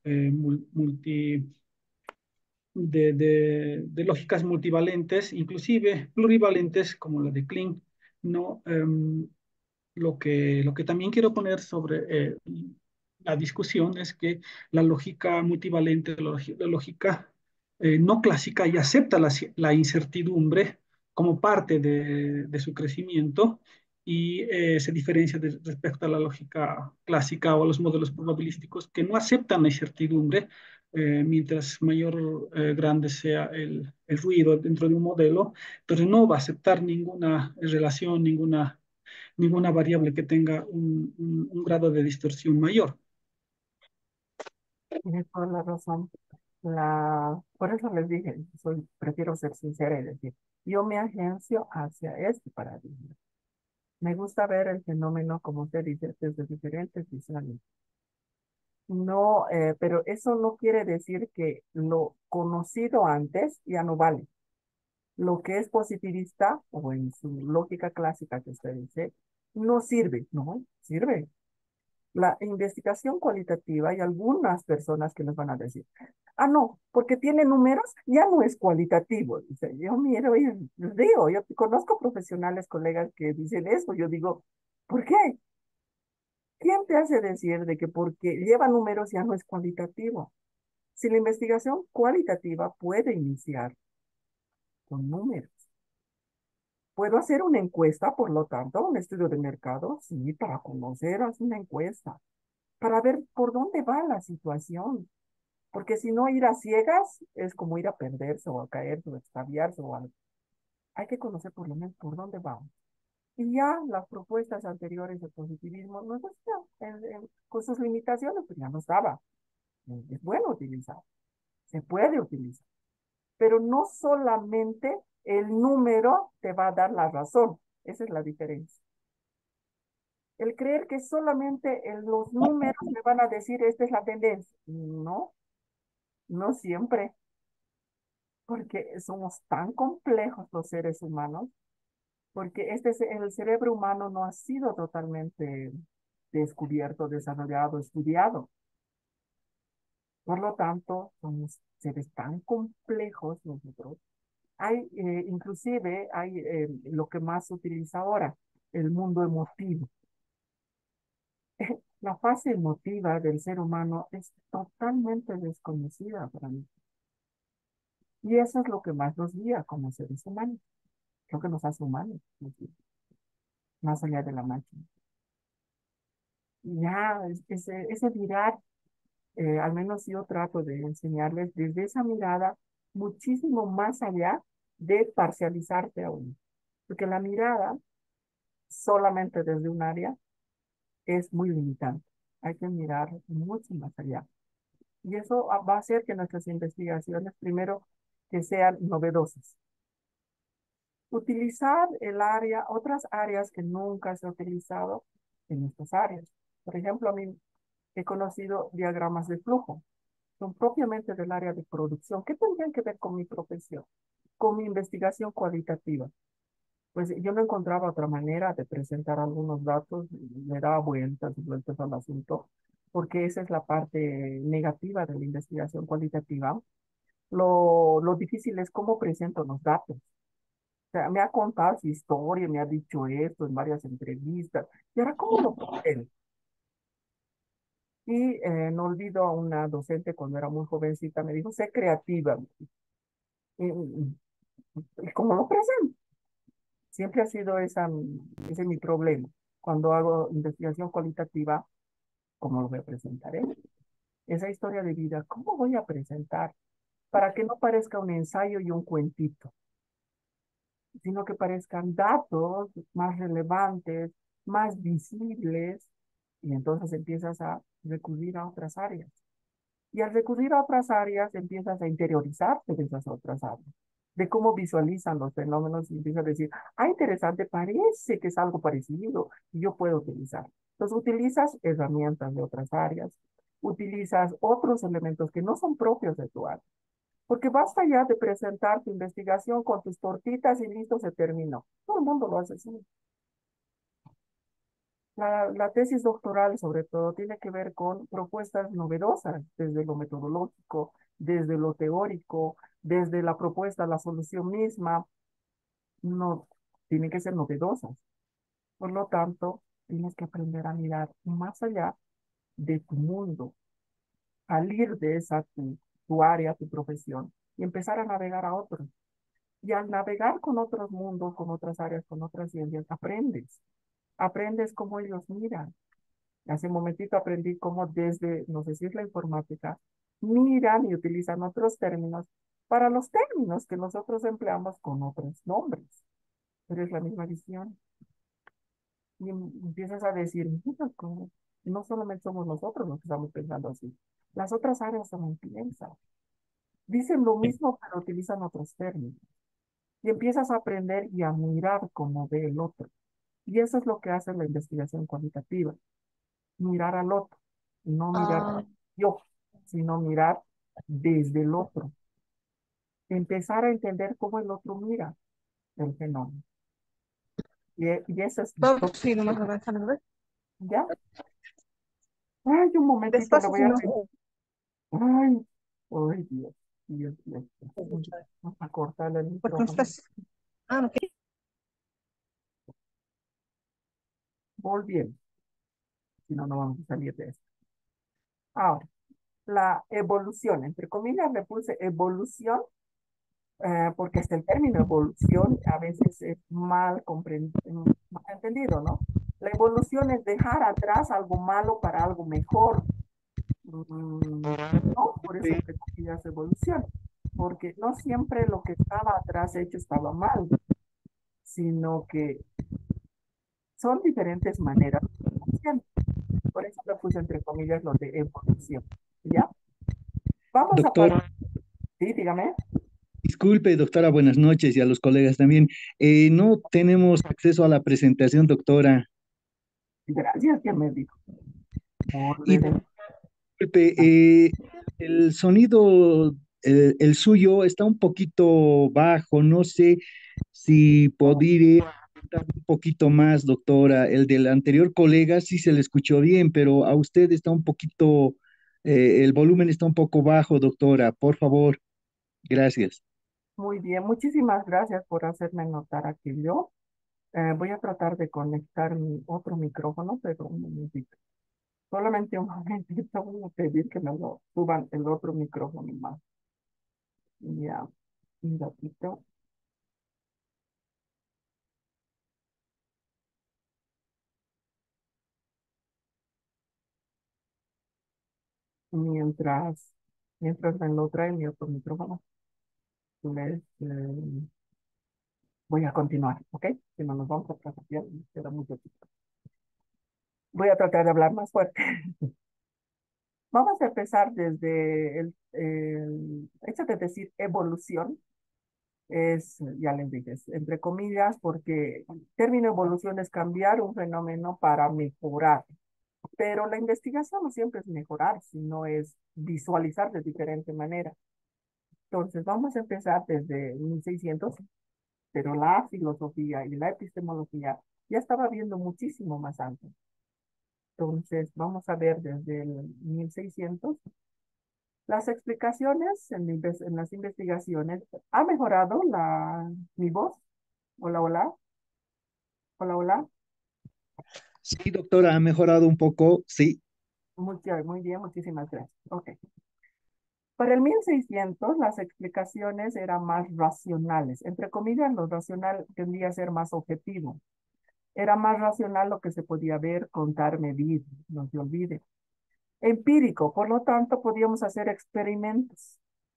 de lógicas multivalentes, inclusive plurivalentes, como la de Klein, ¿no? Lo que también quiero poner sobre la discusión es que la lógica multivalente, la lógica no clásica, y acepta la incertidumbre como parte de su crecimiento y se diferencia respecto a la lógica clásica o a los modelos probabilísticos que no aceptan la incertidumbre. Mientras mayor, grande sea el ruido dentro de un modelo, pero no va a aceptar ninguna relación, ninguna variable que tenga un grado de distorsión mayor. Tienes toda la razón. Por eso les dije, prefiero ser sincera y decir, yo me agencio hacia este paradigma. Me gusta ver el fenómeno, como usted dice, desde diferentes visiones. No, pero eso no quiere decir que lo conocido antes ya no vale. Lo que es positivista, o en su lógica clásica que usted dice, no sirve, no, sirve. La investigación cualitativa, hay algunas personas que nos van a decir, ah, no, porque tiene números, ya no es cualitativo. Dice, yo miro y digo, yo conozco profesionales, colegas que dicen eso, yo digo, ¿por qué? ¿Quién te hace decir de que porque lleva números ya no es cualitativo? Si la investigación cualitativa puede iniciar con números. Puedo hacer una encuesta, por lo tanto, un estudio de mercado, sí, para conocer, hacer una encuesta, para ver por dónde va la situación. Porque si no, ir a ciegas es como ir a perderse o a caerse o a extraviarse o algo. Hay que conocer por lo menos por dónde vamos. Y ya las propuestas anteriores de positivismo no existían, con sus limitaciones, pues ya no estaba. Es bueno utilizar, se puede utilizar, pero no solamente el número te va a dar la razón. Esa es la diferencia. El creer que solamente los números me van a decir esta es la tendencia. No, no siempre, porque somos tan complejos los seres humanos, porque el cerebro humano no ha sido totalmente descubierto, desarrollado, estudiado. Por lo tanto, somos seres tan complejos nosotros. Inclusive, hay lo que más se utiliza ahora, el mundo emotivo. La fase emotiva del ser humano es totalmente desconocida para mí. Y eso es lo que más nos guía como seres humanos. Lo que nos hace humanos, más allá de la máquina. Y ya, ese mirar, al menos yo trato de enseñarles desde esa mirada muchísimo más allá de parcializarte a uno. Porque la mirada solamente desde un área es muy limitante. Hay que mirar mucho más allá. Y eso va a hacer que nuestras investigaciones, primero, que sean novedosas. Utilizar otras áreas que nunca se ha utilizado en estas áreas. Por ejemplo, a mí he conocido diagramas de flujo. Son propiamente del área de producción. ¿Qué tendrían que ver con mi profesión? Con mi investigación cualitativa. Pues yo no encontraba otra manera de presentar algunos datos, me daba vueltas y vueltas al asunto, porque esa es la parte negativa de la investigación cualitativa. Lo difícil es cómo presento los datos. O sea, me ha contado su historia, me ha dicho esto en varias entrevistas, y ahora cómo lo presento. Y no olvido a una docente cuando era muy jovencita, me dijo, sé creativa. ¿Y cómo lo presento? Siempre ha sido ese mi problema. Cuando hago investigación cualitativa, como lo voy a presentar, ¿eh? Esa historia de vida, ¿cómo voy a presentar? Para que no parezca un ensayo y un cuentito, sino que parezcan datos más relevantes, más visibles, y entonces empiezas a recurrir a otras áreas. Y al recurrir a otras áreas, empiezas a interiorizarte de esas otras áreas, de cómo visualizan los fenómenos y empiezas a decir, ah, interesante, parece que es algo parecido y yo puedo utilizar. Entonces utilizas herramientas de otras áreas, utilizas otros elementos que no son propios de tu área, porque basta ya de presentar tu investigación con tus tortitas y listo, se terminó. Todo el mundo lo hace así. La tesis doctoral, sobre todo, tiene que ver con propuestas novedosas, desde lo metodológico, desde lo teórico, desde la propuesta, la solución misma, no, tienen que ser novedosas. Por lo tanto, tienes que aprender a mirar más allá de tu mundo, salir de esa tu área, tu profesión, y empezar a navegar a otros. Y al navegar con otros mundos, con otras áreas, con otras ciencias, aprendes. Aprendes cómo ellos miran. Hace un momentito aprendí cómo desde, no sé si es la informática, miran y utilizan otros términos para los términos que nosotros empleamos con otros nombres. Pero es la misma visión. Y empiezas a decir, mira, cómo no solamente somos nosotros los que estamos pensando así. Las otras áreas también piensan. Dicen lo mismo, pero utilizan otros términos. Y empiezas a aprender y a mirar cómo ve el otro. Y eso es lo que hace la investigación cualitativa, mirar al otro, no mirar Ah, yo, sino mirar desde el otro, empezar a entender cómo el otro mira el fenómeno. Y eso es vamos todo. a ir más avanzando, ¿ves? ¿Ya? Ay, un momentito, le Despacio, voy si a no. pedir. Ay, ay, Dios, Dios, Dios. Vamos a cortarle el Porque no micrófono. estás. Ah, ok. Volviendo, si no, no vamos a salir de esto. Ahora, la evolución, entre comillas, le puse evolución porque hasta el término evolución a veces es mal entendido, ¿no? La evolución es dejar atrás algo malo para algo mejor. No, por eso entre comillas evolución, porque no siempre lo que estaba atrás hecho estaba mal, sino que son diferentes maneras de hacer. Por eso lo puse entre comillas lo de evolución, ¿ya? Vamos a Doctor, pasar, sí, dígame. disculpe, doctora, buenas noches y a los colegas también. No tenemos acceso a la presentación, doctora. Gracias que me dijo. Y Orden. disculpe, el sonido, el suyo está un poquito bajo. No sé si podría aumentar un poquito más, doctora. El del anterior colega sí se le escuchó bien, pero a usted está un poquito, el volumen está un poco bajo, doctora. Por favor, gracias. Muy bien, muchísimas gracias por hacerme notar aquí. Yo voy a tratar de conectar mi otro micrófono, pero un momentito. Solamente un momentito, voy a pedir que me lo suban el otro micrófono más. Ya, un ratito. Mientras, mientras me lo trae mi otro micrófono, les voy a continuar, ¿ok? Si no nos vamos a atrasar, ya nos queda mucho tiempo. Voy a tratar de hablar más fuerte. Vamos a empezar desde el hecho de decir evolución. Es, ya les dije, es entre comillas, porque el término evolución es cambiar un fenómeno para mejorar. Pero la investigación no siempre es mejorar, sino es visualizar de diferente manera. Entonces, vamos a empezar desde 1600, pero la filosofía y la epistemología ya estaba viendo muchísimo más antes. Entonces, vamos a ver desde el 1600 las explicaciones en las investigaciones. ¿Ha mejorado mi voz? Hola, hola, hola, hola. Sí, doctora, ha mejorado un poco. Sí. Muy bien, muchísimas gracias. Ok. Para el 1600 las explicaciones eran más racionales. Entre comillas, lo racional tendría a ser más objetivo. Era más racional lo que se podía ver, contar, medir, no se olvide. Empírico, por lo tanto, podíamos hacer experimentos.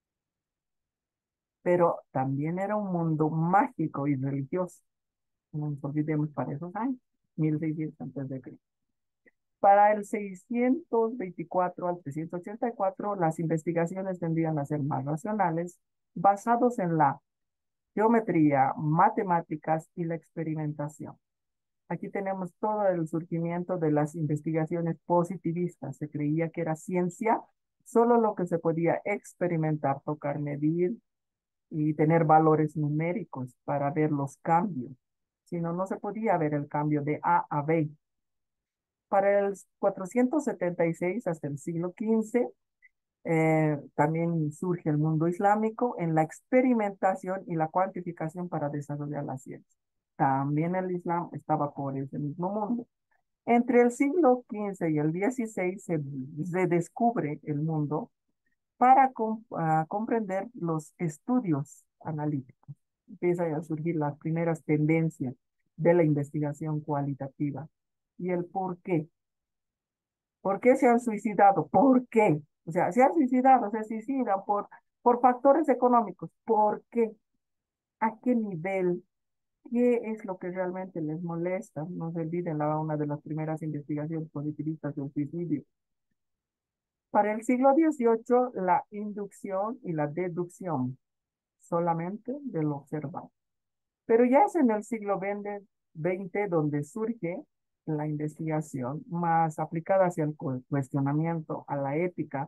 Pero también era un mundo mágico y religioso. No nos olvidemos para esos años, 1600 antes de Cristo. Para el 624 al 384, las investigaciones tendrían a ser más racionales, basados en la geometría, matemáticas y la experimentación. Aquí tenemos todo el surgimiento de las investigaciones positivistas. Se creía que era ciencia solo lo que se podía experimentar, tocar, medir y tener valores numéricos para ver los cambios. Si no, no se podía ver el cambio de A a B. Para el 476 hasta el siglo XV, también surge el mundo islámico en la experimentación y la cuantificación para desarrollar la ciencia. También el Islam estaba por ese mismo mundo. Entre el siglo XV y el XVI se descubre el mundo para comprender los estudios analíticos. Empiezan a surgir las primeras tendencias de la investigación cualitativa. ¿Y el por qué? ¿Por qué se han suicidado? ¿Por qué? O sea, se han suicidado, se suicidan por factores económicos. ¿Por qué? ¿A qué nivel? ¿Qué es lo que realmente les molesta? No se olviden una de las primeras investigaciones positivistas del suicidio. Para el siglo XVIII, la inducción y la deducción solamente de lo observado. Pero ya es en el siglo XX donde surge la investigación más aplicada hacia el cuestionamiento, a la ética,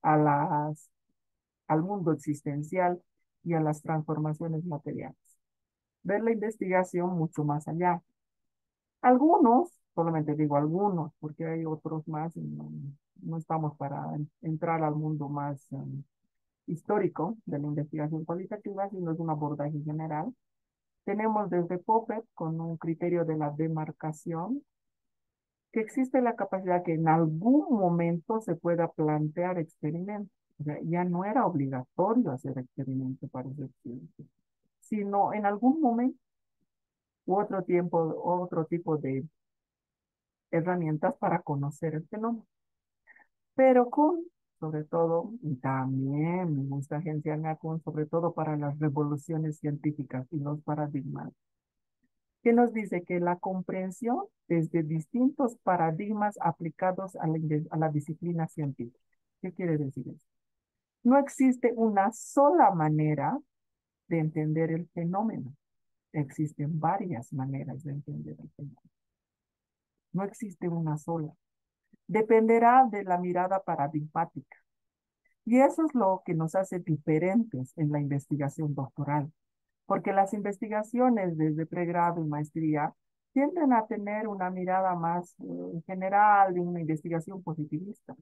al mundo existencial y a las transformaciones materiales. Ver la investigación mucho más allá. Algunos, solamente digo algunos, porque hay otros más y no estamos para entrar al mundo más histórico de la investigación cualitativa, sino es un abordaje general. Tenemos desde Popper con un criterio de la demarcación, que existe la capacidad que en algún momento se pueda plantear experimentos. O sea, ya no era obligatorio hacer experimentos para hacer ciencia, sino en algún momento u otro tipo de herramientas para conocer el fenómeno. Pero sobre todo, y también me gusta Agencia con, sobre todo para las revoluciones científicas y los paradigmas, que nos dice que la comprensión desde distintos paradigmas aplicados a la disciplina científica. ¿Qué quiere decir eso? No existe una sola manera de entender el fenómeno. Existen varias maneras de entender el fenómeno. No existe una sola. Dependerá de la mirada paradigmática. Y eso es lo que nos hace diferentes en la investigación doctoral, porque las investigaciones desde pregrado y maestría tienden a tener una mirada más general de una investigación positivista.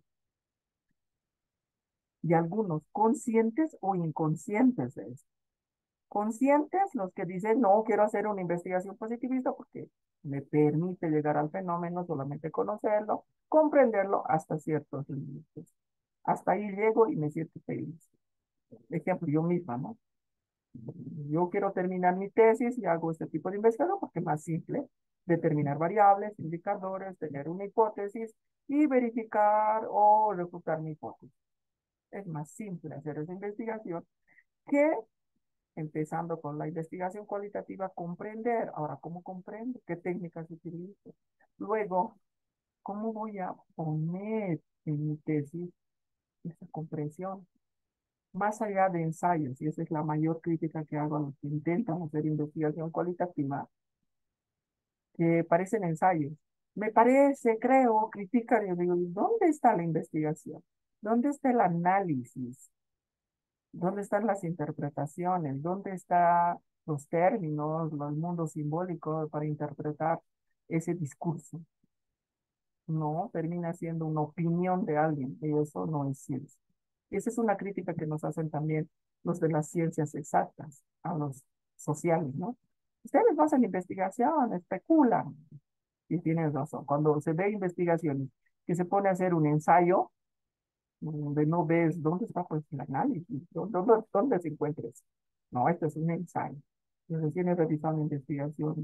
Y algunos conscientes o inconscientes de esto. Conscientes los que dicen, no, quiero hacer una investigación positivista porque me permite llegar al fenómeno, solamente conocerlo, comprenderlo hasta ciertos límites. Hasta ahí llego y me siento feliz. Ejemplo, yo misma, ¿no? Yo quiero terminar mi tesis y hago este tipo de investigación porque es más simple determinar variables, indicadores, tener una hipótesis y verificar o refutar mi hipótesis. Es más simple hacer esa investigación que empezando con la investigación cualitativa, comprender. Ahora, ¿cómo comprendo? ¿Qué técnicas utilizo? Luego, ¿cómo voy a poner en mi tesis esa comprensión? Más allá de ensayos, y esa es la mayor crítica que hago a los que intentan hacer investigación cualitativa, que parecen ensayos. Me parece, creo, critican, y yo digo, ¿dónde está la investigación? ¿Dónde está el análisis? ¿Dónde están las interpretaciones? ¿Dónde están los términos, los mundos simbólicos para interpretar ese discurso? No, termina siendo una opinión de alguien, y eso no es ciencia. Esa es una crítica que nos hacen también los de las ciencias exactas, a los sociales, ¿no? Ustedes no hacen investigación, especulan. Y tienen razón. Cuando se ve investigación que se pone a hacer un ensayo, donde no ves dónde está pues el análisis, dónde se encuentra eso. No, este es un ensayo. Recién he revisado una investigación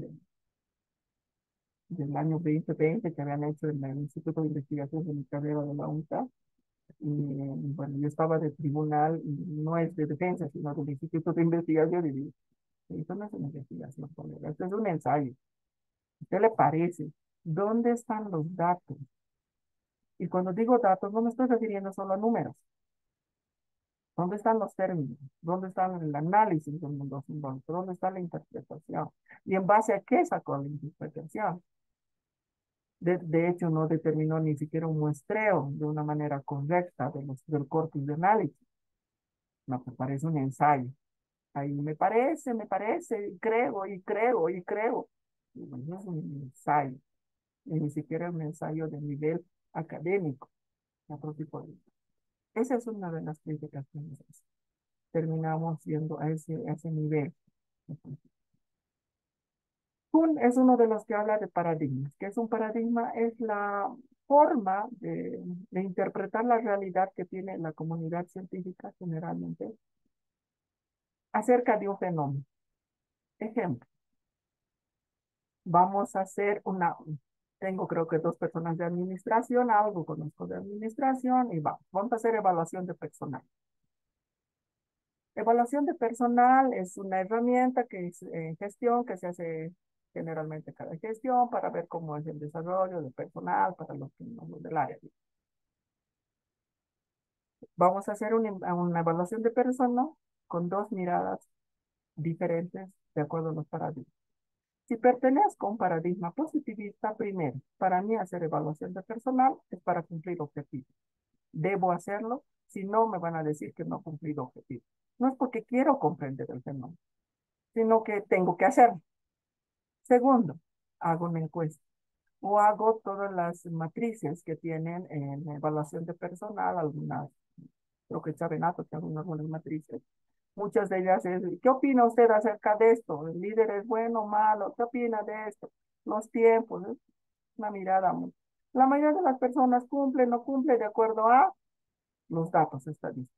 del año 2020 que habían hecho en el Instituto de Investigación de mi carrera de la UNCA. Y bueno, yo estaba de tribunal, y no es de defensa, sino del Instituto de Investigación, y digo, esto no es una investigación, colega, esto es un ensayo. ¿A usted le parece? ¿Dónde están los datos? Y cuando digo datos, no me estoy refiriendo solo a números. ¿Dónde están los términos? ¿Dónde está el análisis del mundo simbólico? ¿Dónde está la interpretación? ¿Y en base a qué sacó la interpretación? De hecho, no determinó ni siquiera un muestreo de una manera correcta del corpus de análisis. No, me parece un ensayo. Ahí me parece, y creo, y creo, y creo. Y bueno, no es un ensayo, y ni siquiera es un ensayo de nivel académico, otro tipo de... Esa es una de las críticas que nos hace. Terminamos siendo a ese nivel. Kuhn es uno de los que habla de paradigmas. ¿Qué es un paradigma? Es la forma de interpretar la realidad que tiene la comunidad científica generalmente acerca de un fenómeno. Ejemplo, vamos a hacer tengo creo que dos personas de administración, algo conozco de administración y vamos a hacer evaluación de personal. Evaluación de personal es una herramienta que es gestión que se hace generalmente cada gestión para ver cómo es el desarrollo de personal para los que no son del área. Vamos a hacer una evaluación de personal con dos miradas diferentes de acuerdo a los paradigmas. Si pertenezco a un paradigma positivista, primero, para mí hacer evaluación de personal es para cumplir objetivos. Debo hacerlo, si no me van a decir que no he cumplido objetivos. No es porque quiero comprender el fenómeno, sino que tengo que hacerlo. Segundo, hago una encuesta o hago todas las matrices que tienen en evaluación de personal, algunas, creo que Chavenato que algunas buenas matrices. Muchas de ellas es, ¿qué opina usted acerca de esto? ¿El líder es bueno o malo? ¿Qué opina de esto? Los tiempos, ¿eh? Una mirada. La mayoría de las personas cumple, no cumple de acuerdo a los datos estadísticos.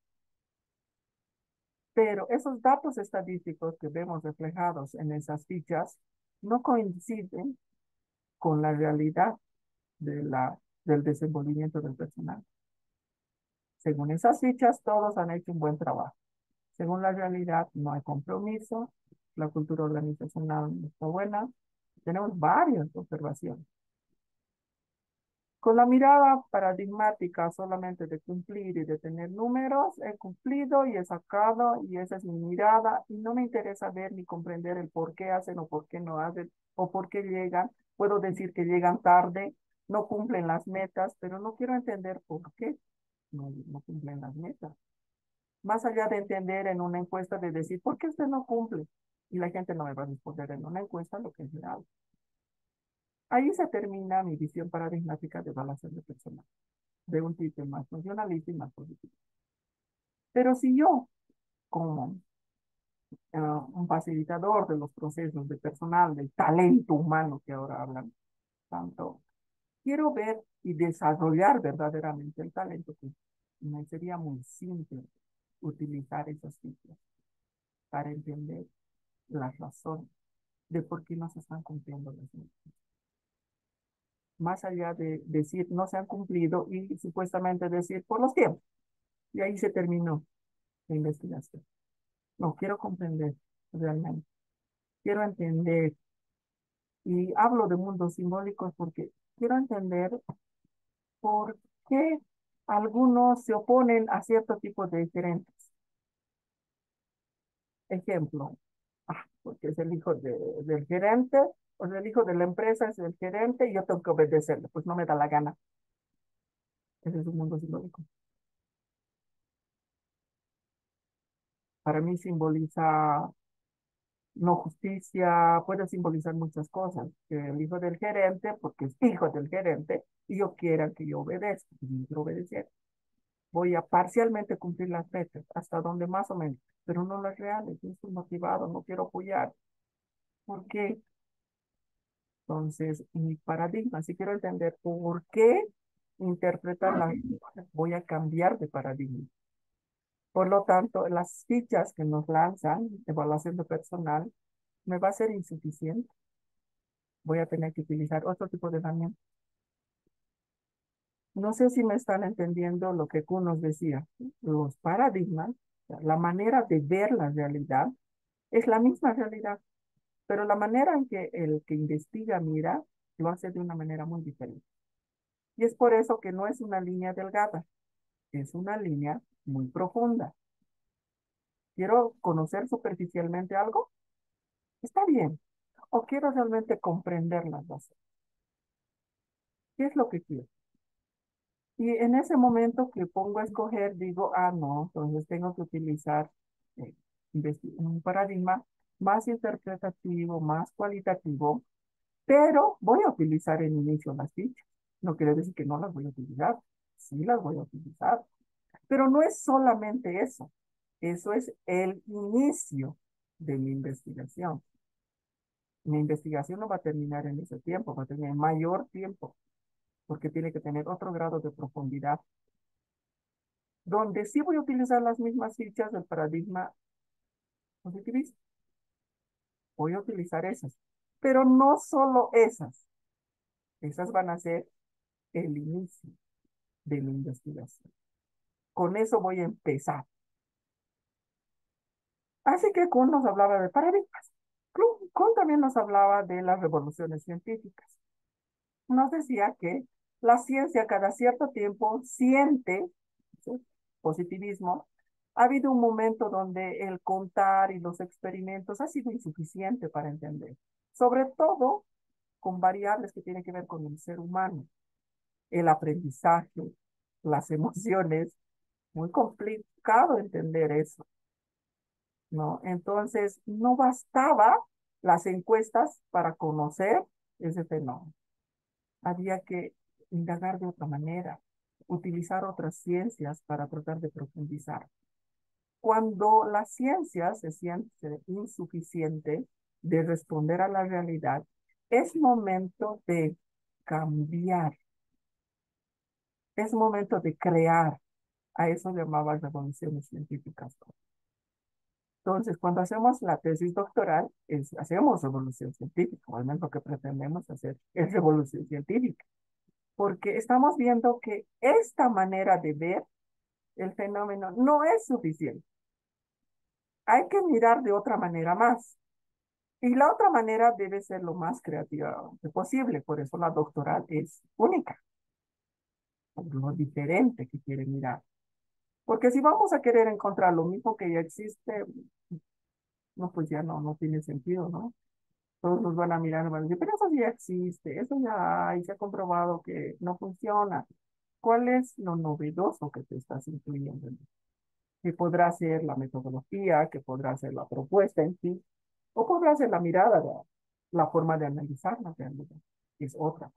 Pero esos datos estadísticos que vemos reflejados en esas fichas no coinciden con la realidad del desenvolvimiento del personal. Según esas fichas, todos han hecho un buen trabajo. Según la realidad, no hay compromiso, la cultura organizacional no está buena. Tenemos varias observaciones. Con la mirada paradigmática solamente de cumplir y de tener números, he cumplido y he sacado y esa es mi mirada y no me interesa ver ni comprender el por qué hacen o por qué no hacen o por qué llegan. Puedo decir que llegan tarde, no cumplen las metas, pero no quiero entender por qué no cumplen las metas. Más allá de entender en una encuesta de decir, ¿por qué usted no cumple? Y la gente no me va a responder en una encuesta lo que es real. Ahí se termina mi visión paradigmática de evaluación de personal, de un tipo más funcionalista y más positivo. Pero si yo, como un facilitador de los procesos de personal, del talento humano que ahora hablan tanto, quiero ver y desarrollar verdaderamente el talento, pues me sería muy simple utilizar esas cifras para entender las razones de por qué no se están cumpliendo las metas. Más allá de decir no se han cumplido y supuestamente decir por los tiempos. Y ahí se terminó la investigación. No, quiero comprender realmente. Quiero entender. Y hablo de mundos simbólicos porque quiero entender por qué algunos se oponen a cierto tipo de gerentes. Ejemplo, porque es el hijo del gerente, o sea, el hijo de la empresa es el gerente y yo tengo que obedecerle, pues no me da la gana. Ese es un mundo simbólico. Para mí simboliza no justicia, puede simbolizar muchas cosas. Que el hijo del gerente, porque es hijo del gerente, y yo quiera que yo obedezca, y yo quiero obedecer. Voy a parcialmente cumplir las metas, hasta donde más o menos, pero no las reales. Yo estoy motivado, no quiero apoyar. ¿Por qué? Entonces, mi paradigma, si quiero entender por qué interpretar las cosas, voy a cambiar de paradigma. Por lo tanto, las fichas que nos lanzan, evaluación de personal, me va a ser insuficiente. Voy a tener que utilizar otro tipo de herramienta. No sé si me están entendiendo lo que Kuhn nos decía. Los paradigmas, la manera de ver la realidad, es la misma realidad, pero la manera en que el que investiga mira, lo hace de una manera muy diferente. Y es por eso que no es una línea delgada, es una línea muy profunda. ¿Quiero conocer superficialmente algo? Está bien. ¿O quiero realmente comprender las razones? ¿Qué es lo que quiero? Y en ese momento que pongo a escoger, digo, ah, no, entonces tengo que utilizar eh, un paradigma más interpretativo, más cualitativo, pero voy a utilizar en inicio las fichas. No quiere decir que no las voy a utilizar. Sí las voy a utilizar. Pero no es solamente eso. Eso es el inicio de mi investigación. Mi investigación no va a terminar en ese tiempo, va a tener mayor tiempo, porque tiene que tener otro grado de profundidad, donde sí voy a utilizar las mismas fichas del paradigma positivista. Voy a utilizar esas, pero no solo esas. Esas van a ser el inicio de mi investigación. Con eso voy a empezar. Así que Kuhn nos hablaba de paradigmas. Kuhn también nos hablaba de las revoluciones científicas. Nos decía que la ciencia cada cierto tiempo siente, ¿sí?, positivismo. Ha habido un momento donde el contar y los experimentos ha sido insuficiente para entender, sobre todo con variables que tienen que ver con el ser humano, el aprendizaje, las emociones. Muy complicado entender eso, ¿no? Entonces, no bastaba las encuestas para conocer ese fenómeno. Había que indagar de otra manera, utilizar otras ciencias para tratar de profundizar. Cuando la ciencia se siente insuficiente de responder a la realidad, es momento de cambiar, es momento de crear. A eso llamaba revoluciones científicas. Entonces, cuando hacemos la tesis doctoral, hacemos revolución científica, o al menos lo que pretendemos hacer es revolución científica, porque estamos viendo que esta manera de ver el fenómeno no es suficiente. Hay que mirar de otra manera más. Y la otra manera debe ser lo más creativa posible, por eso la doctoral es única, lo diferente que quiere mirar. Porque si vamos a querer encontrar lo mismo que ya existe, no, pues ya no tiene sentido, ¿no? Todos nos van a mirar y van a decir, pero eso ya existe, eso ya hay, se ha comprobado que no funciona. ¿Cuál es lo novedoso que te estás incluyendo? Que podrá ser la metodología, que podrá ser la propuesta en sí, o podrá ser la mirada, la forma de analizar la realidad, que es otra.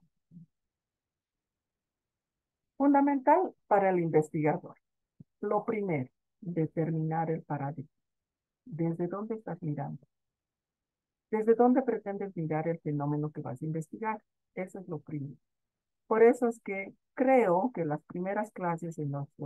Fundamental para el investigador. Lo primero, determinar el paradigma. ¿Desde dónde estás mirando? ¿Desde dónde pretendes mirar el fenómeno que vas a investigar? Eso es lo primero. Por eso es que creo que las primeras clases en los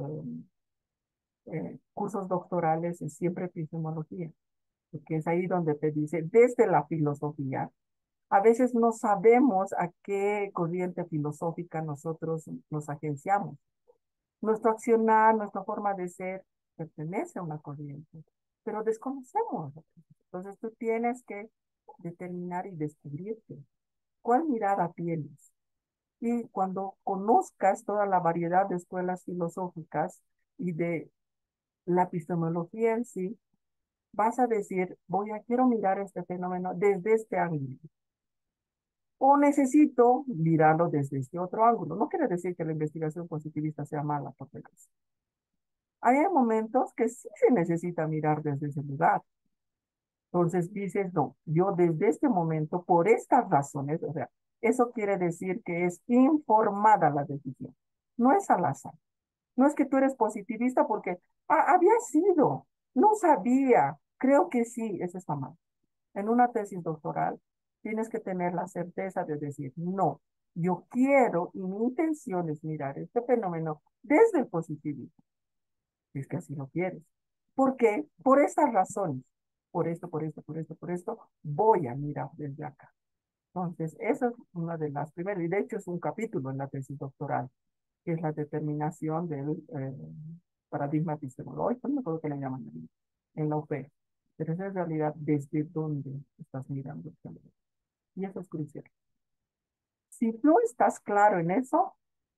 cursos doctorales es siempre epistemología, porque es ahí donde te dice, desde la filosofía, a veces no sabemos a qué corriente filosófica nosotros nos agenciamos. Nuestro accionar, nuestra forma de ser, pertenece a una corriente, pero desconocemos. Entonces tú tienes que determinar y descubrirte cuál mirada tienes. Y cuando conozcas toda la variedad de escuelas filosóficas y de la epistemología en sí, vas a decir, quiero mirar este fenómeno desde este ángulo. O necesito mirarlo desde este otro ángulo. No quiere decir que la investigación positivista sea mala, porque hay momentos que sí se necesita mirar desde ese lugar. Entonces dices, no, yo desde este momento, por estas razones, o sea, eso quiere decir que es informada la decisión. No es al azar. No es que tú eres positivista porque había sido, no sabía, creo que sí, eso está mal. En una tesis doctoral tienes que tener la certeza de decir, no, Yo quiero y mi intención es mirar este fenómeno desde el positivismo, si es que así lo quieres. ¿Por qué? Por estas razones. Por esto, voy a mirar desde acá. Entonces, esa es una de las primeras, y de hecho es un capítulo en la tesis doctoral, que es la determinación del paradigma epistemológico, no me acuerdo qué le llaman ahí, en la UP. Pero esa es en realidad desde dónde estás mirando el fenómeno. Y eso es crucial. Si no estás claro en eso,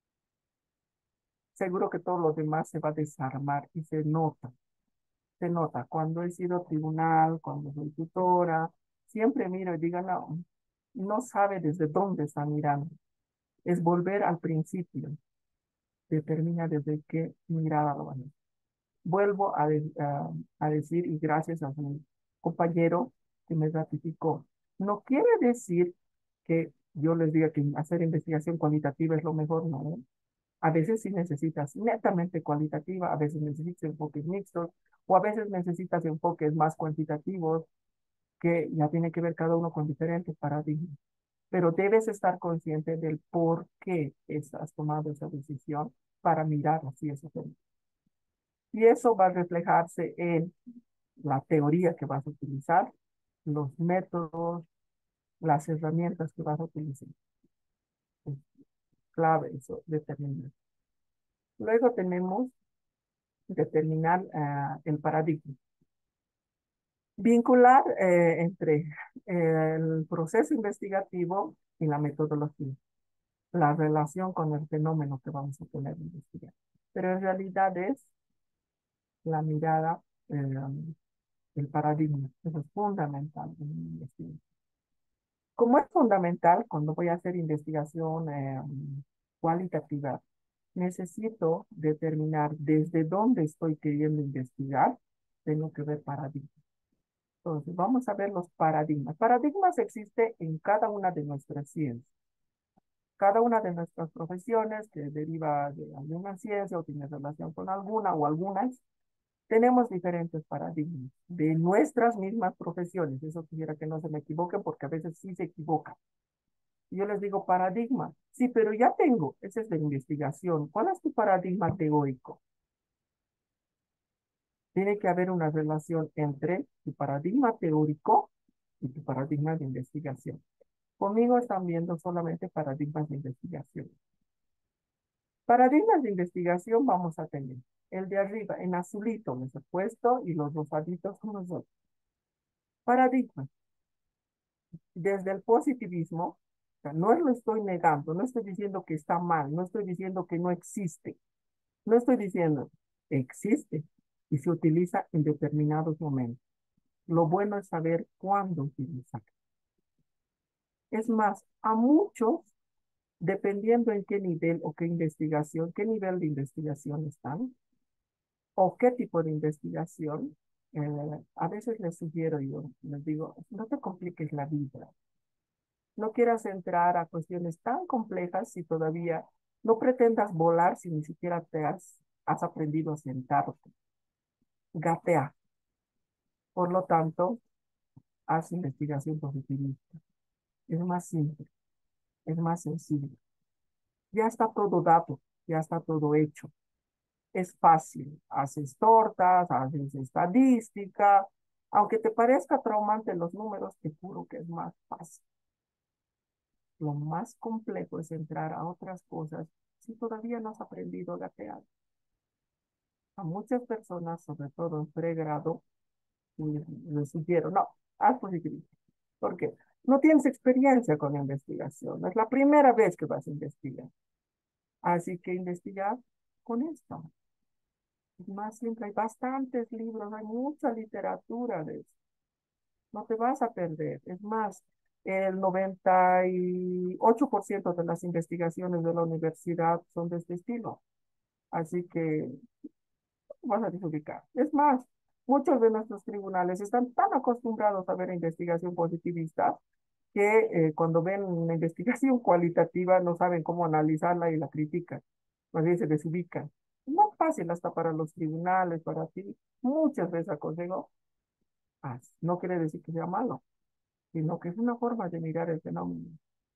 seguro que todo lo demás se va a desarmar y se nota. Cuando he sido tribunal, cuando soy tutora, siempre miro y digo, no, no sabe desde dónde está mirando. Es volver al principio, determina desde qué mirada lo van a ver. Vuelvo a decir, y gracias a mi compañero que me ratificó, no quiere decir que yo les diga que hacer investigación cualitativa es lo mejor, no. A veces sí necesitas netamente cualitativa, a veces necesitas enfoques mixtos, o a veces necesitas enfoques más cuantitativos, que ya tiene que ver cada uno con diferentes paradigmas. Pero debes estar consciente del por qué has tomado esa decisión para mirar así ese tema. Y eso va a reflejarse en la teoría que vas a utilizar, los métodos, las herramientas que vas a utilizar. Es clave eso, determinar. Luego tenemos determinar el paradigma. Vincular entre el proceso investigativo y la metodología, la relación con el fenómeno que vamos a tener que investigar. Pero en realidad es la mirada, el paradigma, eso es fundamental en mi investigación. Como es fundamental cuando voy a hacer investigación cualitativa, necesito determinar desde dónde estoy queriendo investigar, tengo que ver paradigmas. Entonces, vamos a ver los paradigmas. Paradigmas existen en cada una de nuestras ciencias. Cada una de nuestras profesiones que deriva de alguna ciencia o tiene relación con alguna o algunas, tenemos diferentes paradigmas de nuestras mismas profesiones. Eso quisiera que no se me equivoquen porque a veces sí se equivocan. Yo les digo paradigma. Sí, pero ya tengo. Ese es de investigación. ¿Cuál es tu paradigma teórico? Tiene que haber una relación entre tu paradigma teórico y tu paradigma de investigación. Conmigo están viendo solamente paradigmas de investigación. Paradigmas de investigación vamos a tener. El de arriba, en azulito les he puesto y los rosaditos son los otros. Paradigmas. Desde el positivismo, o sea, no lo estoy negando, no estoy diciendo que está mal, no estoy diciendo que no existe, no estoy diciendo existe y se utiliza en determinados momentos. Lo bueno es saber cuándo utilizar. Es más, a muchos, dependiendo en qué nivel o qué investigación, qué nivel de investigación están o qué tipo de investigación, a veces les sugiero yo, les digo, no te compliques la vida. No quieras entrar a cuestiones tan complejas si todavía no pretendas volar si ni siquiera has aprendido a sentarte. Gatea. Por lo tanto, haz investigación positivista. Es más simple, es más sencillo. Ya está todo dado, ya está todo hecho. Es fácil. Haces tortas, haces estadística. Aunque te parezca traumante los números, te juro que es más fácil. Lo más complejo es entrar a otras cosas si todavía no has aprendido a gatear. A muchas personas, sobre todo en pregrado, les sugiero, no, haz positivismo. ¿Por qué? No tienes experiencia con la investigación. Es la primera vez que vas a investigar. Así que investigar con esto. Es más simple, hay bastantes libros, hay mucha literatura de eso. No te vas a perder. Es más, el 98% de las investigaciones de la universidad son de este estilo. Así que vas a desubicar. Es más, muchos de nuestros tribunales están tan acostumbrados a ver investigación positivista que cuando ven una investigación cualitativa no saben cómo analizarla y la critican. Más bien se desubican. Es más fácil hasta para los tribunales, para ti. Muchas veces aconsejo, no quiere decir que sea malo, sino que es una forma de mirar el fenómeno.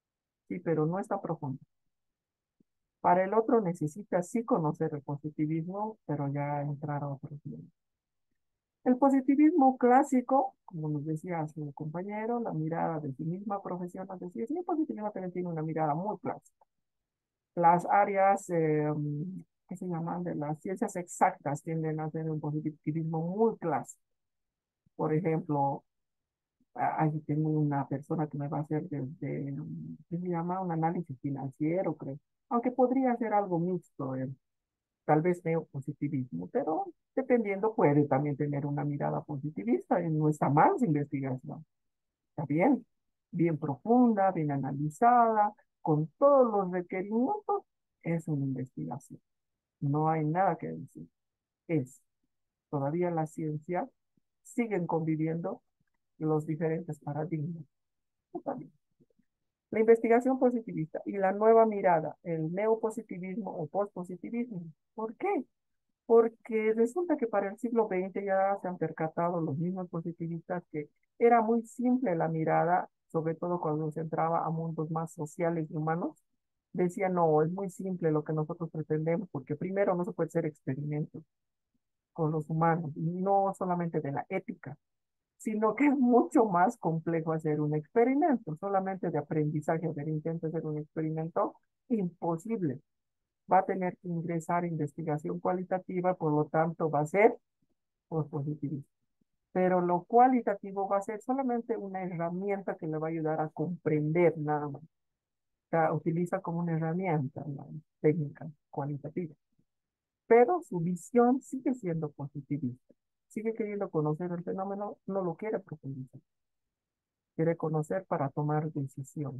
sí, pero no está profundo. Para el otro necesita sí conocer el positivismo, pero ya entrar a otros niveles. El positivismo clásico, como nos decía su compañero, la mirada de sí misma profesión, nos decía, sí, el positivismo también tiene una mirada muy clásica. Las áreas que se llaman de las ciencias exactas tienden a tener un positivismo muy clásico. Por ejemplo, ahí tengo una persona que me va a hacer desde, ¿qué se llama? Un análisis financiero, creo. Aunque podría ser algo mixto, tal vez neopositivismo, pero dependiendo puede también tener una mirada positivista y no está mal su investigación. Está bien, bien profunda, bien analizada, con todos los requerimientos, es una investigación. No hay nada que decir. Es, todavía la ciencia siguen conviviendo los diferentes paradigmas. Está bien. La investigación positivista y la nueva mirada, el neopositivismo o postpositivismo. ¿Por qué? Porque resulta que para el siglo XX ya se han percatado los mismos positivistas que era muy simple la mirada, sobre todo cuando se entraba a mundos más sociales y humanos. Decían, no, es muy simple lo que nosotros pretendemos, porque primero no se puede hacer experimentos con los humanos, y no solamente de la ética, sino que es mucho más complejo hacer un experimento, solamente de aprendizaje, hacer intento hacer un experimento, imposible. Va a tener que ingresar a investigación cualitativa, por lo tanto va a ser positivismo. Pero lo cualitativo va a ser solamente una herramienta que le va a ayudar a comprender nada más. O sea, utiliza como una herramienta la técnica cualitativa. Pero su visión sigue siendo positivista. Sigue queriendo conocer el fenómeno, no lo quiere profundizar. Quiere conocer para tomar decisiones.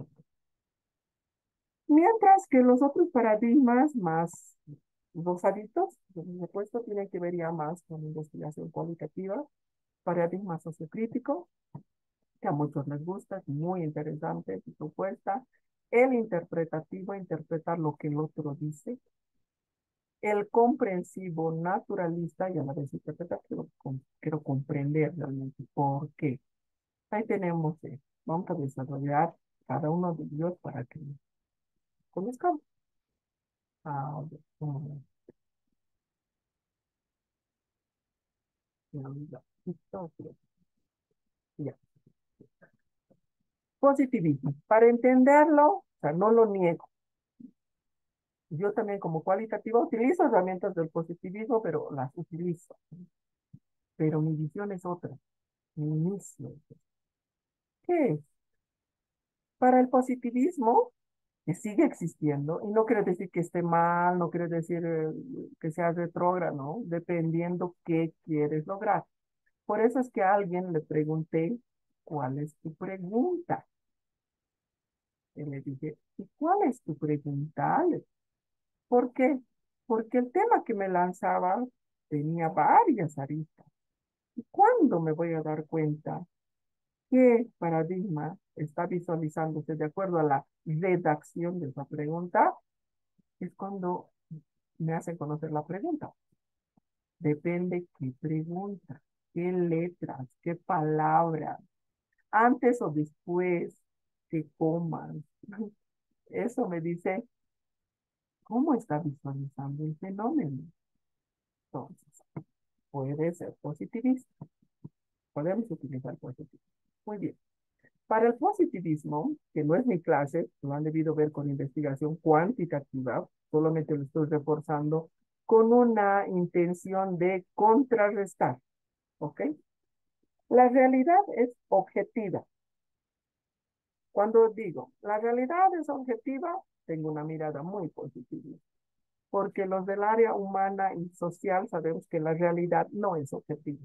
Mientras que los otros paradigmas más rosaditos, por supuesto, tienen que ver ya más con investigación cualitativa, paradigma sociocrítico, que a muchos les gusta, es muy interesante su propuesta, el interpretativo, interpretar lo que el otro dice, el comprensivo naturalista y a la vez interpretativo, quiero comprender realmente por qué. Ahí tenemos, vamos a desarrollar cada uno de ellos para que conozcamos. Ah, ya, ya. Positivismo. Para entenderlo, o sea, no lo niego. Yo también como cualitativa utilizo herramientas del positivismo, pero las utilizo. Pero mi visión es otra. Mi inicio. ¿Qué es? Para el positivismo, que sigue existiendo, y no quiere decir que esté mal, no quiere decir que sea retrógrado, ¿no? Dependiendo qué quieres lograr. Por eso es que a alguien le pregunté, ¿cuál es tu pregunta? Y le dije, ¿y cuál es tu pregunta, Alex? ¿Por qué? Porque el tema que me lanzaba tenía varias aristas. ¿Y cuándo me voy a dar cuenta qué paradigma está visualizándose de acuerdo a la redacción de esa pregunta? Es cuando me hacen conocer la pregunta. Depende qué pregunta, qué letras, qué palabras, antes o después, qué comas. Eso me dice cómo está visualizando el fenómeno. Entonces, puede ser positivista. Podemos utilizar positivismo. Muy bien. Para el positivismo, que no es mi clase, lo han debido ver con investigación cuantitativa, solamente lo estoy reforzando con una intención de contrarrestar. ¿Ok? La realidad es objetiva. Cuando digo la realidad es objetiva, tengo una mirada muy positiva, porque los del área humana y social sabemos que la realidad no es objetiva.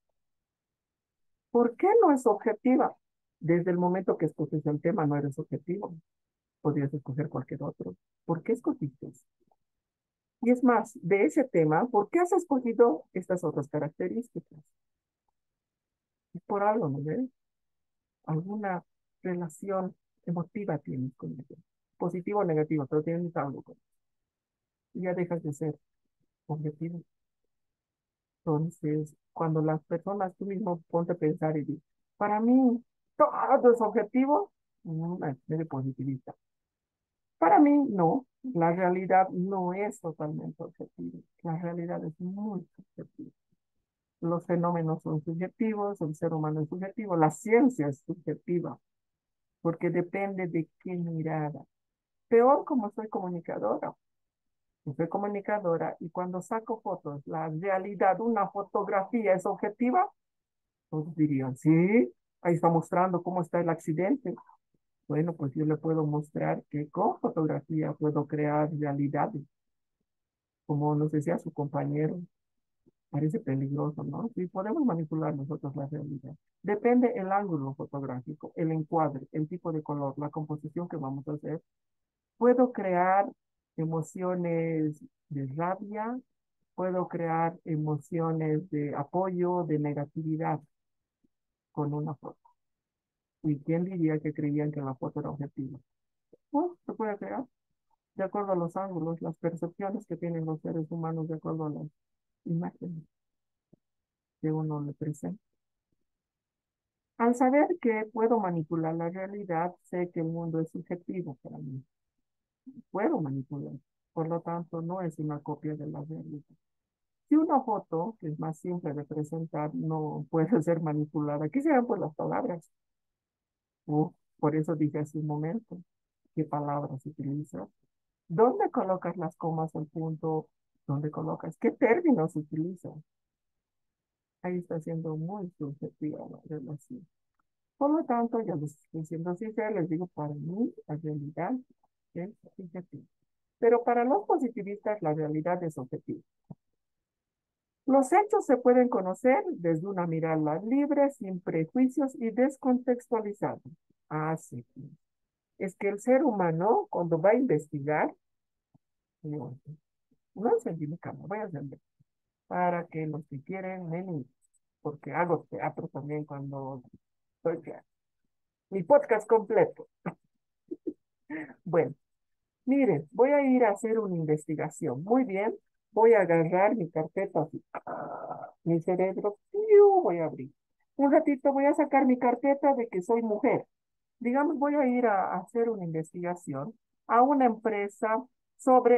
¿Por qué no es objetiva? Desde el momento que escoges el tema no eres objetivo. Podrías escoger cualquier otro. ¿Por qué escogiste eso? Y es más, de ese tema, ¿por qué has escogido estas otras características? Es por algo, ¿no ves? Alguna relación emotiva tienes con ello. Positivo o negativo, pero tienes algo con ello. Y ya dejas de ser objetivo. Entonces, cuando las personas, tú mismo ponte a pensar y dices, para mí, todo es objetivo, una especie de positivista. Para mí, no, la realidad no es totalmente objetiva, la realidad es muy subjetiva. Los fenómenos son subjetivos, el ser humano es subjetivo, la ciencia es subjetiva, porque depende de qué mirada. Peor como soy comunicadora. Yo soy comunicadora y cuando saco fotos, la realidad, una fotografía es objetiva, todos dirían, sí, ahí está mostrando cómo está el accidente. Bueno, pues yo le puedo mostrar que con fotografía puedo crear realidades, como nos decía su compañero, parece peligroso, ¿no? Sí, podemos manipular nosotros la realidad. Depende el ángulo fotográfico, el encuadre, el tipo de color, la composición que vamos a hacer. Puedo crear emociones de rabia, puedo crear emociones de apoyo, de negatividad con una foto. ¿Y quién diría que creían que la foto era objetiva? Pues se puede crear de acuerdo a los ángulos, las percepciones que tienen los seres humanos, de acuerdo a las imágenes que uno le presenta. Al saber que puedo manipular la realidad, sé que el mundo es subjetivo para mí. Puedo manipular. Por lo tanto, no es una copia de la realidad. Si una foto, que es más simple de presentar, no puede ser manipulada, ¿qué serán pues las palabras? Por eso dije hace un momento, ¿qué palabras utilizas? ¿Dónde colocas las comas, el punto? ¿Dónde colocas? ¿Qué términos utilizas? Ahí está siendo muy subjetiva la relación. Por lo tanto, ya les estoy siendo sincera, les digo, para mí la realidad es subjetiva. Pero para los positivistas la realidad es objetiva. Los hechos se pueden conocer desde una mirada libre, sin prejuicios y descontextualizada. Así es que el ser humano, cuando va a investigar, no, no encendí mi cámara, voy a encender, para que los que quieren ven, porque hago teatro también cuando estoy claro. Mi podcast completo. Bueno, miren, voy a ir a hacer una investigación. Muy bien, voy a agarrar mi carpeta así. Mi cerebro, ¡piu! Voy a abrir. Un ratito voy a sacar mi carpeta de que soy mujer. Digamos, voy a ir a hacer una investigación a una empresa sobre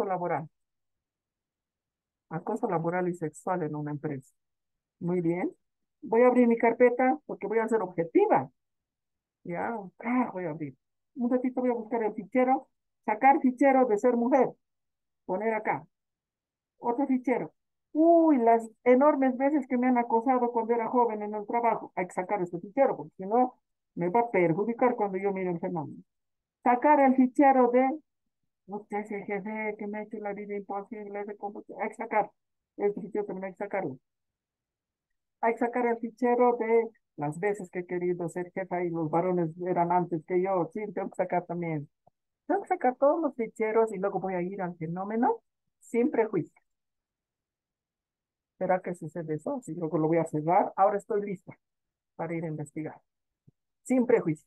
acoso laboral y sexual en una empresa. Muy bien. Voy a abrir mi carpeta porque voy a ser objetiva. Ya, voy a abrir. Un ratito voy a buscar el fichero, sacar fichero de ser mujer, poner acá. Otro fichero. Uy, las enormes veces que me han acosado cuando era joven en el trabajo. Hay que sacar este fichero porque si no me va a perjudicar cuando yo mire el fenómeno. Sacar el fichero de usted es el jefe que me ha hecho la vida imposible de cómo hay que sacar. El fichero también hay que sacarlo. Hay que sacar el fichero de las veces que he querido ser jefa y los varones eran antes que yo. Sí, tengo que sacar también. Tengo que sacar todos los ficheros y luego voy a ir al fenómeno sin prejuicio. ¿Será que sucede eso? Si luego lo voy a cerrar, ahora estoy lista para ir a investigar. Sin prejuicio.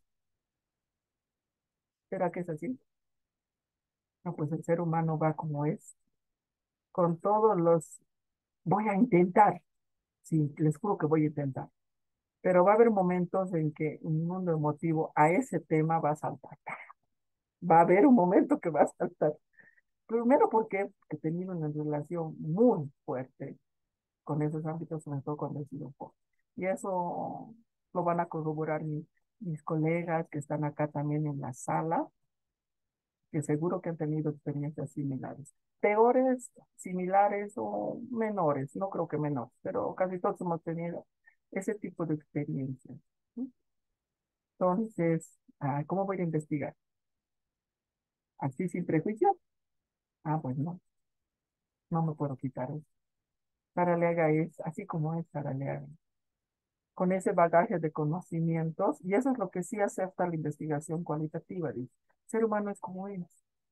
¿Será que es así? No, pues el ser humano va como es. Con todos los... Voy a intentar. Sí, les juro que voy a intentar. Pero va a haber momentos en que un mundo emotivo a ese tema va a saltar. Va a haber un momento que va a saltar. Primero porque he tenido una relación muy fuerte con esos ámbitos, sobre todo cuando he sido pobre. Y eso lo van a corroborar mis colegas que están acá también en la sala, que seguro que han tenido experiencias similares. Peores, similares o menores, no creo que menores, pero casi todos hemos tenido ese tipo de experiencias. ¿Sí? Entonces, ¿cómo voy a investigar? ¿Así sin prejuicio? Pues no, no me puedo quitar eso. Saralega es así como es Saralega, con ese bagaje de conocimientos, y eso es lo que sí acepta la investigación cualitativa, dice. El ser humano es como es.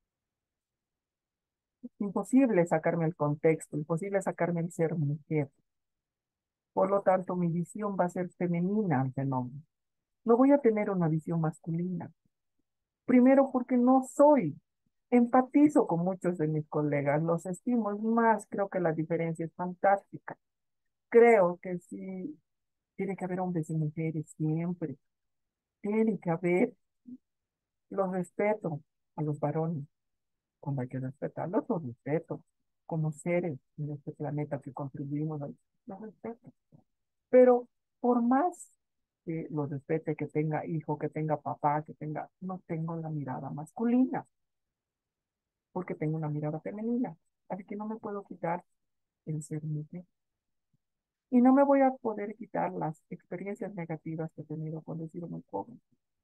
Imposible sacarme el contexto, imposible sacarme el ser mujer. Por lo tanto, mi visión va a ser femenina al fenómeno. No voy a tener una visión masculina. Primero porque no soy. Empatizo con muchos de mis colegas, los estimo es más, creo que la diferencia es fantástica. Creo que sí, tiene que haber hombres y mujeres siempre. Tiene que haber, Los respeto a los varones, cuando hay que respetarlos, los respeto como seres en este planeta que contribuimos, los respeto. Pero por más que los respete, que tenga hijo, que tenga papá, que tenga, no tengo la mirada masculina, porque tengo una mirada femenina. Así que no me puedo quitar el ser mujer. Y no me voy a poder quitar las experiencias negativas que he tenido cuando he sido muy joven.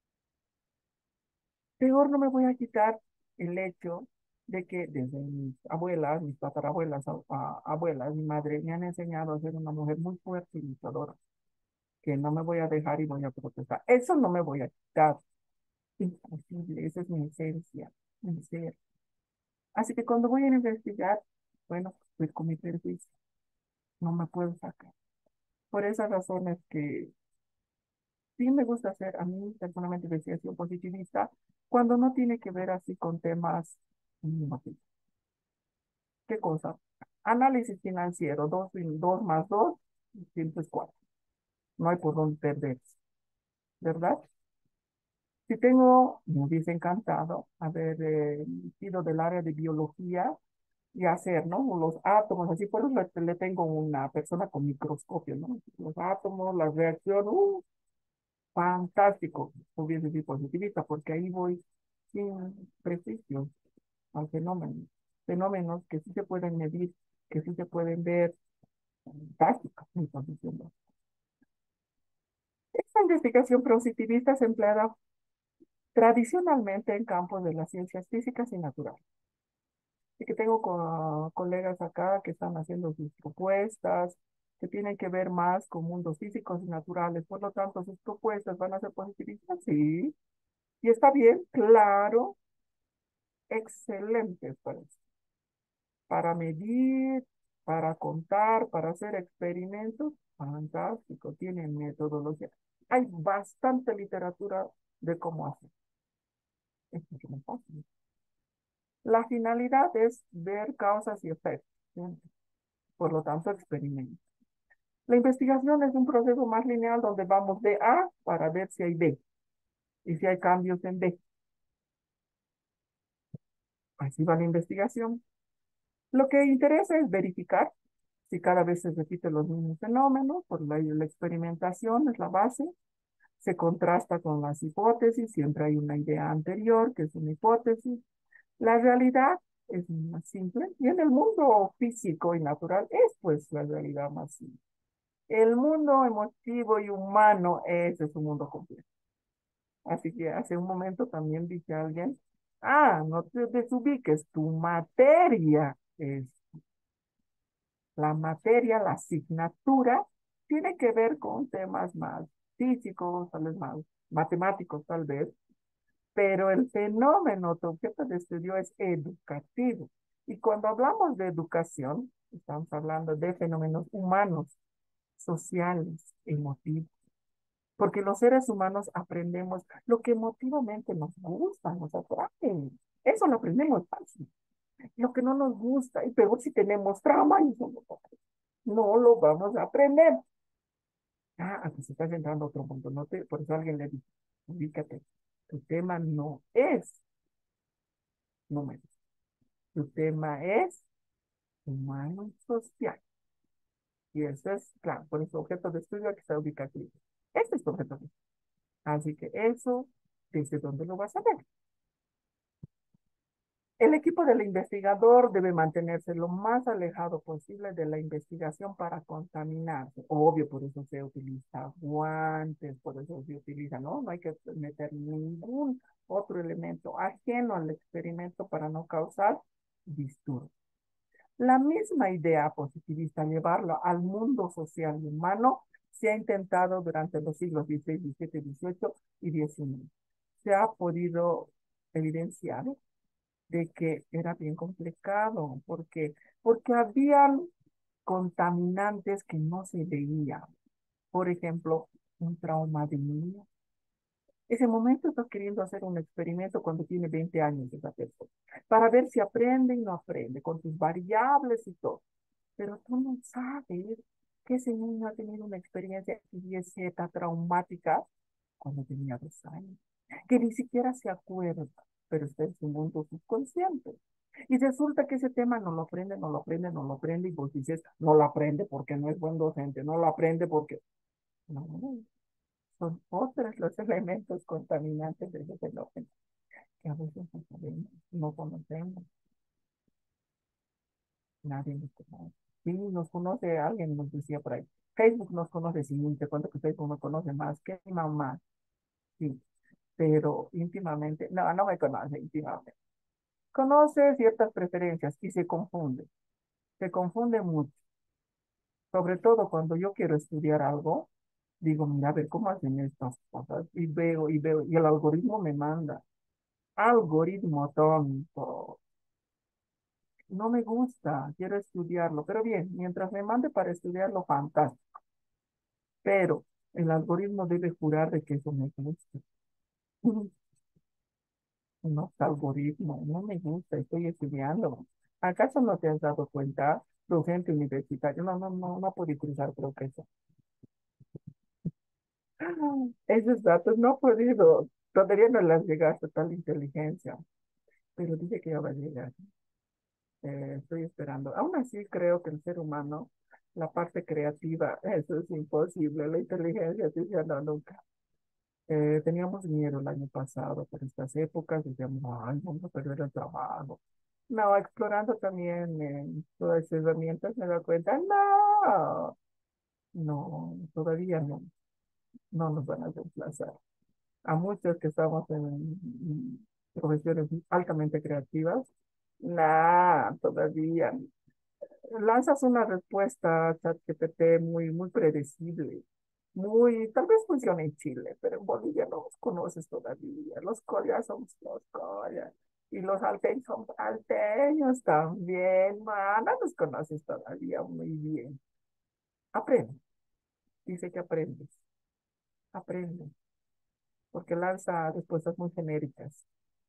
Peor no me voy a quitar el hecho de que desde mis abuelas, mis tatarabuelas, abuelas, mi madre me han enseñado a ser una mujer muy fuerte y luchadora, que no me voy a dejar y voy a protestar. Eso no me voy a quitar. Imposible, esa es mi esencia, mi ser. Así que cuando voy a investigar, bueno, pues con mi perjuicio, no me puedo sacar. Por esas razones que sí me gusta hacer a mí personalmente investigación positivista, cuando no tiene que ver así con temas mínimos. ¿Qué cosa? Análisis financiero, 2 más 2, siempre es 4. No hay por dónde perderse, ¿verdad? Si tengo, me hubiese encantado haber sido del área de biología y hacer, ¿no? Los átomos, así por eso le tengo una persona con microscopio, ¿no? Los átomos, las reacciones, fantástico, hubiese sido positivista, porque ahí voy sin prejuicios al fenómeno. Fenómenos que sí se pueden medir, que sí se pueden ver, fantástico, entonces, ¿no? Esta investigación positivista es empleada tradicionalmente en campos de las ciencias físicas y naturales. Y que tengo colegas acá que están haciendo sus propuestas, que tienen que ver más con mundos físicos y naturales. Por lo tanto, sus propuestas van a ser positivistas, sí. Y está bien, claro, excelente para eso. Para medir, para contar, para hacer experimentos, fantástico, tienen metodología. Hay bastante literatura de cómo hacer. Es mucho más fácil. La finalidad es ver causas y efectos, ¿sí? Por lo tanto, experimento. La investigación es un proceso más lineal donde vamos de A para ver si hay B y si hay cambios en B. Así va la investigación. Lo que interesa es verificar si cada vez se repiten los mismos fenómenos, por la experimentación es la base, se contrasta con las hipótesis, siempre hay una idea anterior que es una hipótesis. La realidad es más simple y en el mundo físico y natural es pues la realidad más simple. El mundo emotivo y humano, ese es un mundo complejo. Así que hace un momento también dice alguien, no te desubiques, tu materia es la materia, la asignatura, tiene que ver con temas más físicos, tal vez más matemáticos, tal vez, pero el fenómeno, tu objeto de estudio es educativo. Y cuando hablamos de educación, estamos hablando de fenómenos humanos, sociales, emotivos. Porque los seres humanos aprendemos lo que emotivamente nos gusta, nos atrae. Eso lo aprendemos fácil. Lo que no nos gusta, y peor si tenemos trauma, y no lo vamos a aprender. Aquí se está entrando otro mundo. Por eso alguien le dice, ubícate, tu tema no es números, tu tema es humano y social. Y eso es, claro, por eso objeto de estudio que está ubicado aquí. Este es tu objeto de estudio. Así que eso, ¿desde dónde lo vas a ver? El equipo del investigador debe mantenerse lo más alejado posible de la investigación para contaminarse. Obvio, por eso se utiliza guantes, por eso se utiliza, ¿no? No hay que meter ningún otro elemento ajeno al experimento para no causar disturbios. La misma idea positivista, llevarlo al mundo social y humano, se ha intentado durante los siglos XVI, XVII, XVIII y XIX. Se ha podido evidenciar de que era bien complicado, porque habían contaminantes que no se veían. Por ejemplo, un trauma de niño. Ese momento está queriendo hacer un experimento cuando tiene 20 años esa persona, para ver si aprende y no aprende, con sus variables y todo. Pero tú no sabes que ese niño ha tenido una experiencia y Z traumática cuando tenía 2 años. que ni siquiera se acuerda, pero está en su mundo subconsciente. Y resulta que ese tema no lo aprende, no lo aprende, no lo aprende, y vos dices, no lo aprende porque no es buen docente, no lo aprende porque... No, son otros los elementos contaminantes de ese fenómeno, que a veces no sabemos, no conocemos, nadie nos conoce. Sí, nos conoce alguien, nos decía por ahí. Facebook nos conoce, sí, te cuento que Facebook me conoce más que mi mamá, sí, pero íntimamente, no, no me conoce íntimamente. Conoce ciertas preferencias y se confunde mucho, sobre todo cuando yo quiero estudiar algo, digo, mira, a ver cómo hacen estas cosas, y veo, y el algoritmo me manda, algoritmo tonto, no me gusta, quiero estudiarlo, pero bien, mientras me mande para estudiarlo, fantástico, pero el algoritmo debe jurar de que eso me gusta. No, algoritmo, no me gusta, estoy estudiando. ¿Acaso no te has dado cuenta, docente universitario? No, no, no, no puedo utilizar progreso. Esos datos no he podido, todavía no las llegaste a tal inteligencia, pero dice que ya va a llegar. Estoy esperando. Aún así creo que el ser humano, la parte creativa, eso es imposible. La inteligencia artificial no, nunca. Teníamos miedo el año pasado por estas épocas, decíamos, ay, vamos a perder el trabajo. No, explorando también todas esas herramientas me doy cuenta, no, no, todavía no, no nos van a reemplazar. A muchos que estamos en profesiones altamente creativas, nada, todavía lanzas una respuesta a ChatGPT muy, muy predecible, muy, tal vez funcione en Chile, pero en Bolivia no los conoces todavía. Los coreanos somos los coreanos. Y los alteños son alteños también, man, no los conoces todavía muy bien. Aprende, dice que aprendes, aprende, porque lanza respuestas muy genéricas,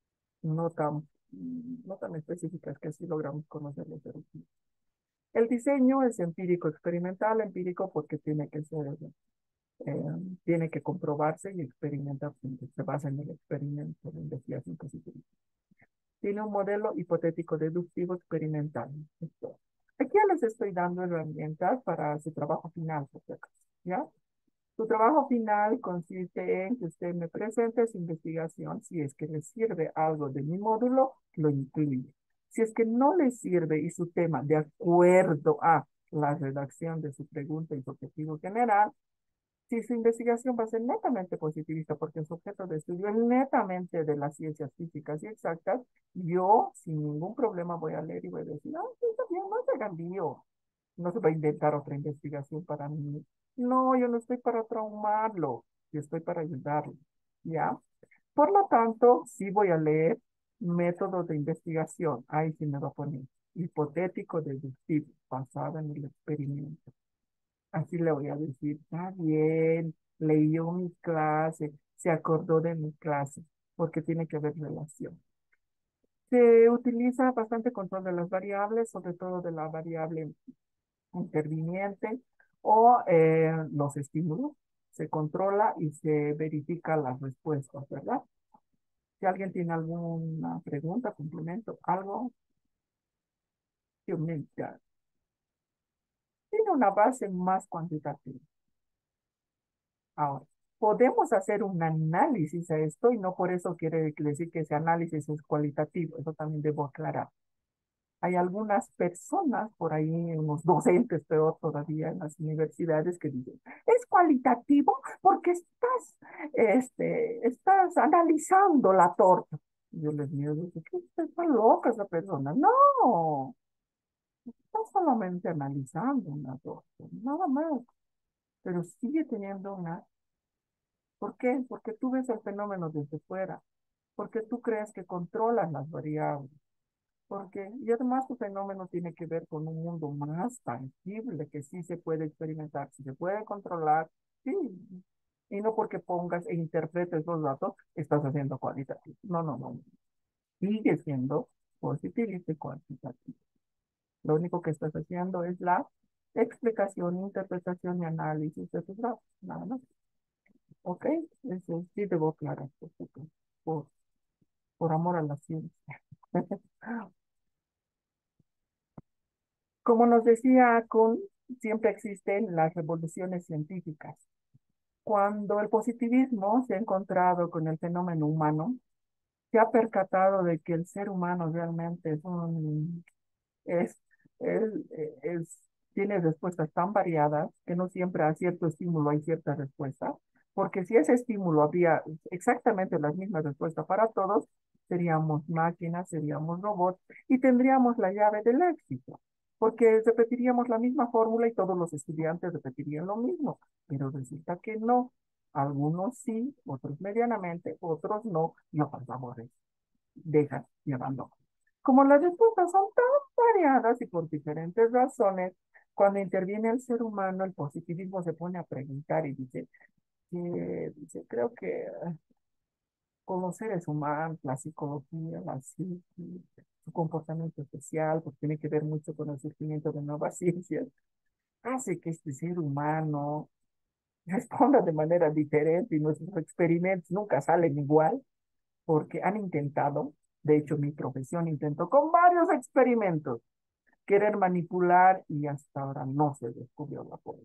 no tan, no tan específicas que así logramos conocer los seres humanos. El diseño es empírico experimental, empírico porque tiene que ser, eh, tiene que comprobarse y experimentar, se basa en el experimento de investigación que se utiliza. Tiene un modelo hipotético deductivo experimental. Aquí ya les estoy dando herramientas para su trabajo final, por si acaso, ¿ya? Su trabajo final consiste en que usted me presente su investigación. Si es que le sirve algo de mi módulo, lo incluye. Si es que no le sirve y su tema, de acuerdo a la redacción de su pregunta y su objetivo general, si su investigación va a ser netamente positivista, porque su objeto de estudio es netamente de las ciencias físicas y exactas, yo sin ningún problema voy a leer y voy a decir, no, está bien, no se hagan lío, no se va a inventar otra investigación para mí. No, yo no estoy para traumarlo, yo estoy para ayudarlo, ¿ya? Por lo tanto, sí voy a leer métodos de investigación, ahí sí me va a poner hipotético deductivo, basado en el experimento. Así le voy a decir, está bien, leyó mi clase, se acordó de mi clase, porque tiene que haber relación. Se utiliza bastante control de las variables, sobre todo de la variable interviniente o los estímulos. Se controla y se verifica las respuestas, ¿verdad? Si alguien tiene alguna pregunta, complemento, algo, yo me tiene una base más cuantitativa. Ahora, podemos hacer un análisis a esto y no por eso quiere decir que ese análisis es cualitativo, eso también debo aclarar. Hay algunas personas por ahí, unos docentes peor todavía en las universidades que dicen, es cualitativo porque estás analizando la torta. Yo les digo, ¿qué está loca esa persona? No, está solamente analizando una torta, nada más, pero sigue teniendo una... ¿Por qué? Porque tú ves el fenómeno desde fuera, porque tú crees que controlas las variables. Porque, y además tu fenómeno tiene que ver con un mundo más tangible que sí se puede experimentar, sí se puede controlar, sí. Y no porque pongas e interpretes los datos, estás haciendo cualitativo. No, no, no. Sigue siendo positivista y cuantitativo. Lo único que estás haciendo es la explicación, interpretación y análisis de tus datos, nada más. ¿ok? Eso sí debo aclarar, por, por amor a la ciencia. Como nos decía Kuhn, siempre existen las revoluciones científicas. Cuando el positivismo se ha encontrado con el fenómeno humano, se ha percatado de que el ser humano realmente es, tiene respuestas tan variadas que no siempre a cierto estímulo hay cierta respuesta, porque si ese estímulo habría exactamente las mismas respuestas para todos, seríamos máquinas, seríamos robots y tendríamos la llave del éxito, porque repetiríamos la misma fórmula y todos los estudiantes repetirían lo mismo, pero resulta que no. Algunos sí, otros medianamente, otros no, y otros aborrecen, dejan y abandonan. Como las respuestas son tan variadas y por diferentes razones, cuando interviene el ser humano, el positivismo se pone a preguntar y dice, creo que con los seres humanos, la psicología, la psique, su comportamiento social, porque tiene que ver mucho con el surgimiento de nuevas ciencias, hace que este ser humano responda de manera diferente y nuestros experimentos nunca salen igual porque han intentado, de hecho mi profesión intentó con varios experimentos querer manipular y hasta ahora no se descubrió la forma.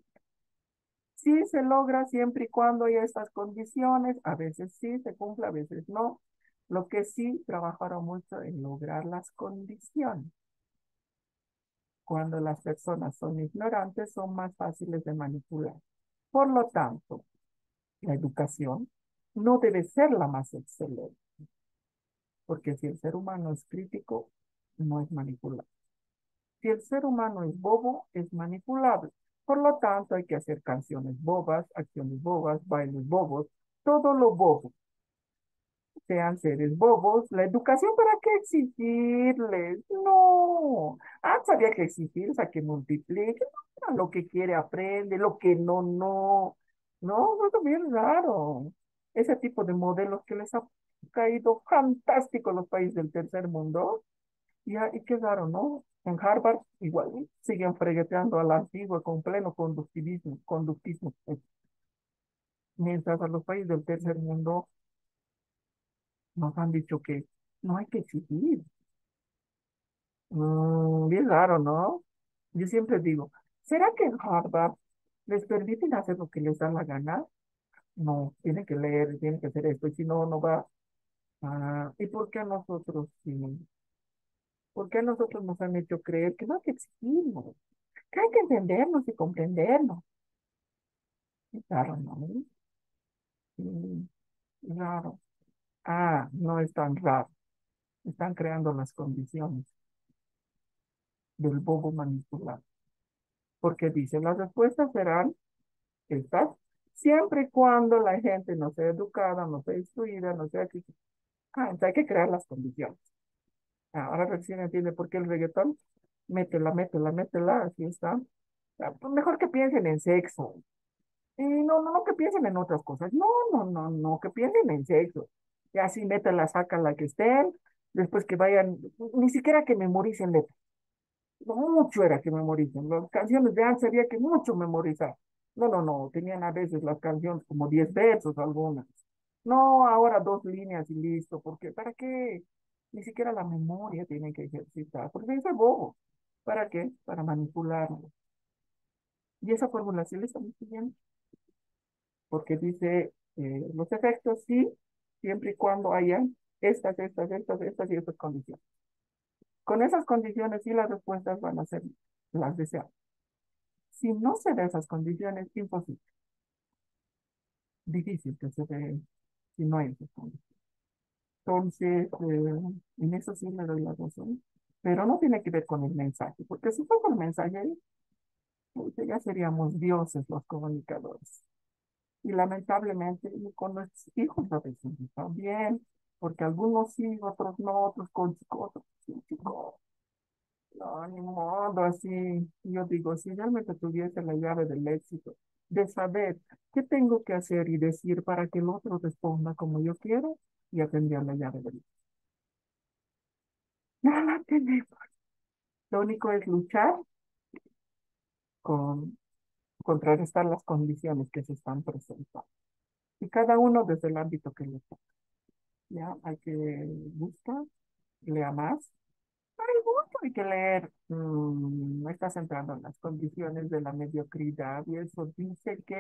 Sí se logra siempre y cuando hay estas condiciones, a veces sí se cumple, a veces no. Lo que sí trabajaron mucho en lograr las condiciones. Cuando las personas son ignorantes, son más fáciles de manipular. Por lo tanto, la educación no debe ser la más excelente, porque si el ser humano es crítico, no es manipulable. Si el ser humano es bobo, es manipulable. Por lo tanto, hay que hacer canciones bobas, acciones bobas, bailes bobos, todo lo bobo. Sean seres bobos. ¿La educación para qué exigirles? No. Había que exigirles a que multipliquen. No, lo que quiere aprende, lo que no, no. No, eso es bien raro. Ese tipo de modelos que les ha caído fantástico a los países del tercer mundo. Y qué raro, ¿no? En Harvard igual siguen fregueteando a la antigua con pleno conductismo, mientras a los países del tercer mundo nos han dicho que no hay que exigir. Bien raro, ¿no? Yo siempre digo, ¿será que en Harvard les permiten hacer lo que les da la gana? No, tienen que leer, tienen que hacer esto, y si no, no va. ¿Y por qué a nosotros sí? ¿Por qué a nosotros nos han hecho creer que no hay que exigirnos? Que hay que entendernos y comprendernos. Claro, ¿no? Mm, Raro. No es tan raro. Están creando las condiciones del bobo manipulado. Porque dice, las respuestas serán estas, siempre y cuando la gente no sea educada, no sea instruida, no sea... entonces hay que crear las condiciones. Ahora recién entiende por qué el reggaetón, métela, métela, métela, así está. Pues mejor que piensen en sexo. Y no que piensen en otras cosas. No, que piensen en sexo. Y así métela, sácala que estén, después que vayan, ni siquiera que memoricen letras. Mucho era que memoricen. Las canciones de antes había que mucho memorizar. No, tenían a veces las canciones como 10 versos algunas. No, ahora dos líneas y listo, porque ¿para qué? Ni siquiera la memoria tienen que ejercitar, porque es bobo. ¿Para qué? Para manipularlo. Y esa formulación le estamos siguiendo, porque dice los efectos sí, siempre y cuando hayan estas y estas condiciones. Con esas condiciones sí las respuestas van a ser las deseadas. Si no se da esas condiciones, imposible. Difícil que se dé si no hay esas condiciones. Entonces, en eso sí le doy la razón. Pero no tiene que ver con el mensaje, porque si fuera el mensaje, pues ya seríamos dioses los comunicadores. Y lamentablemente con nuestros hijos a veces también, porque algunos sí, otros no, otros con chicos, otros sin chicos. No, ni modo, así. Yo digo, si realmente tuviese la llave del éxito, de saber qué tengo que hacer y decir para que el otro responda como yo quiero, ya tendría la llave del éxito. No la tenemos. Lo único es luchar con contrarrestar las condiciones que se están presentando. y cada uno desde el ámbito que le toca. ¿Ya? Hay que buscar, lea más. Hay mucho, hay que leer. No estás entrando en las condiciones de la mediocridad y eso dice que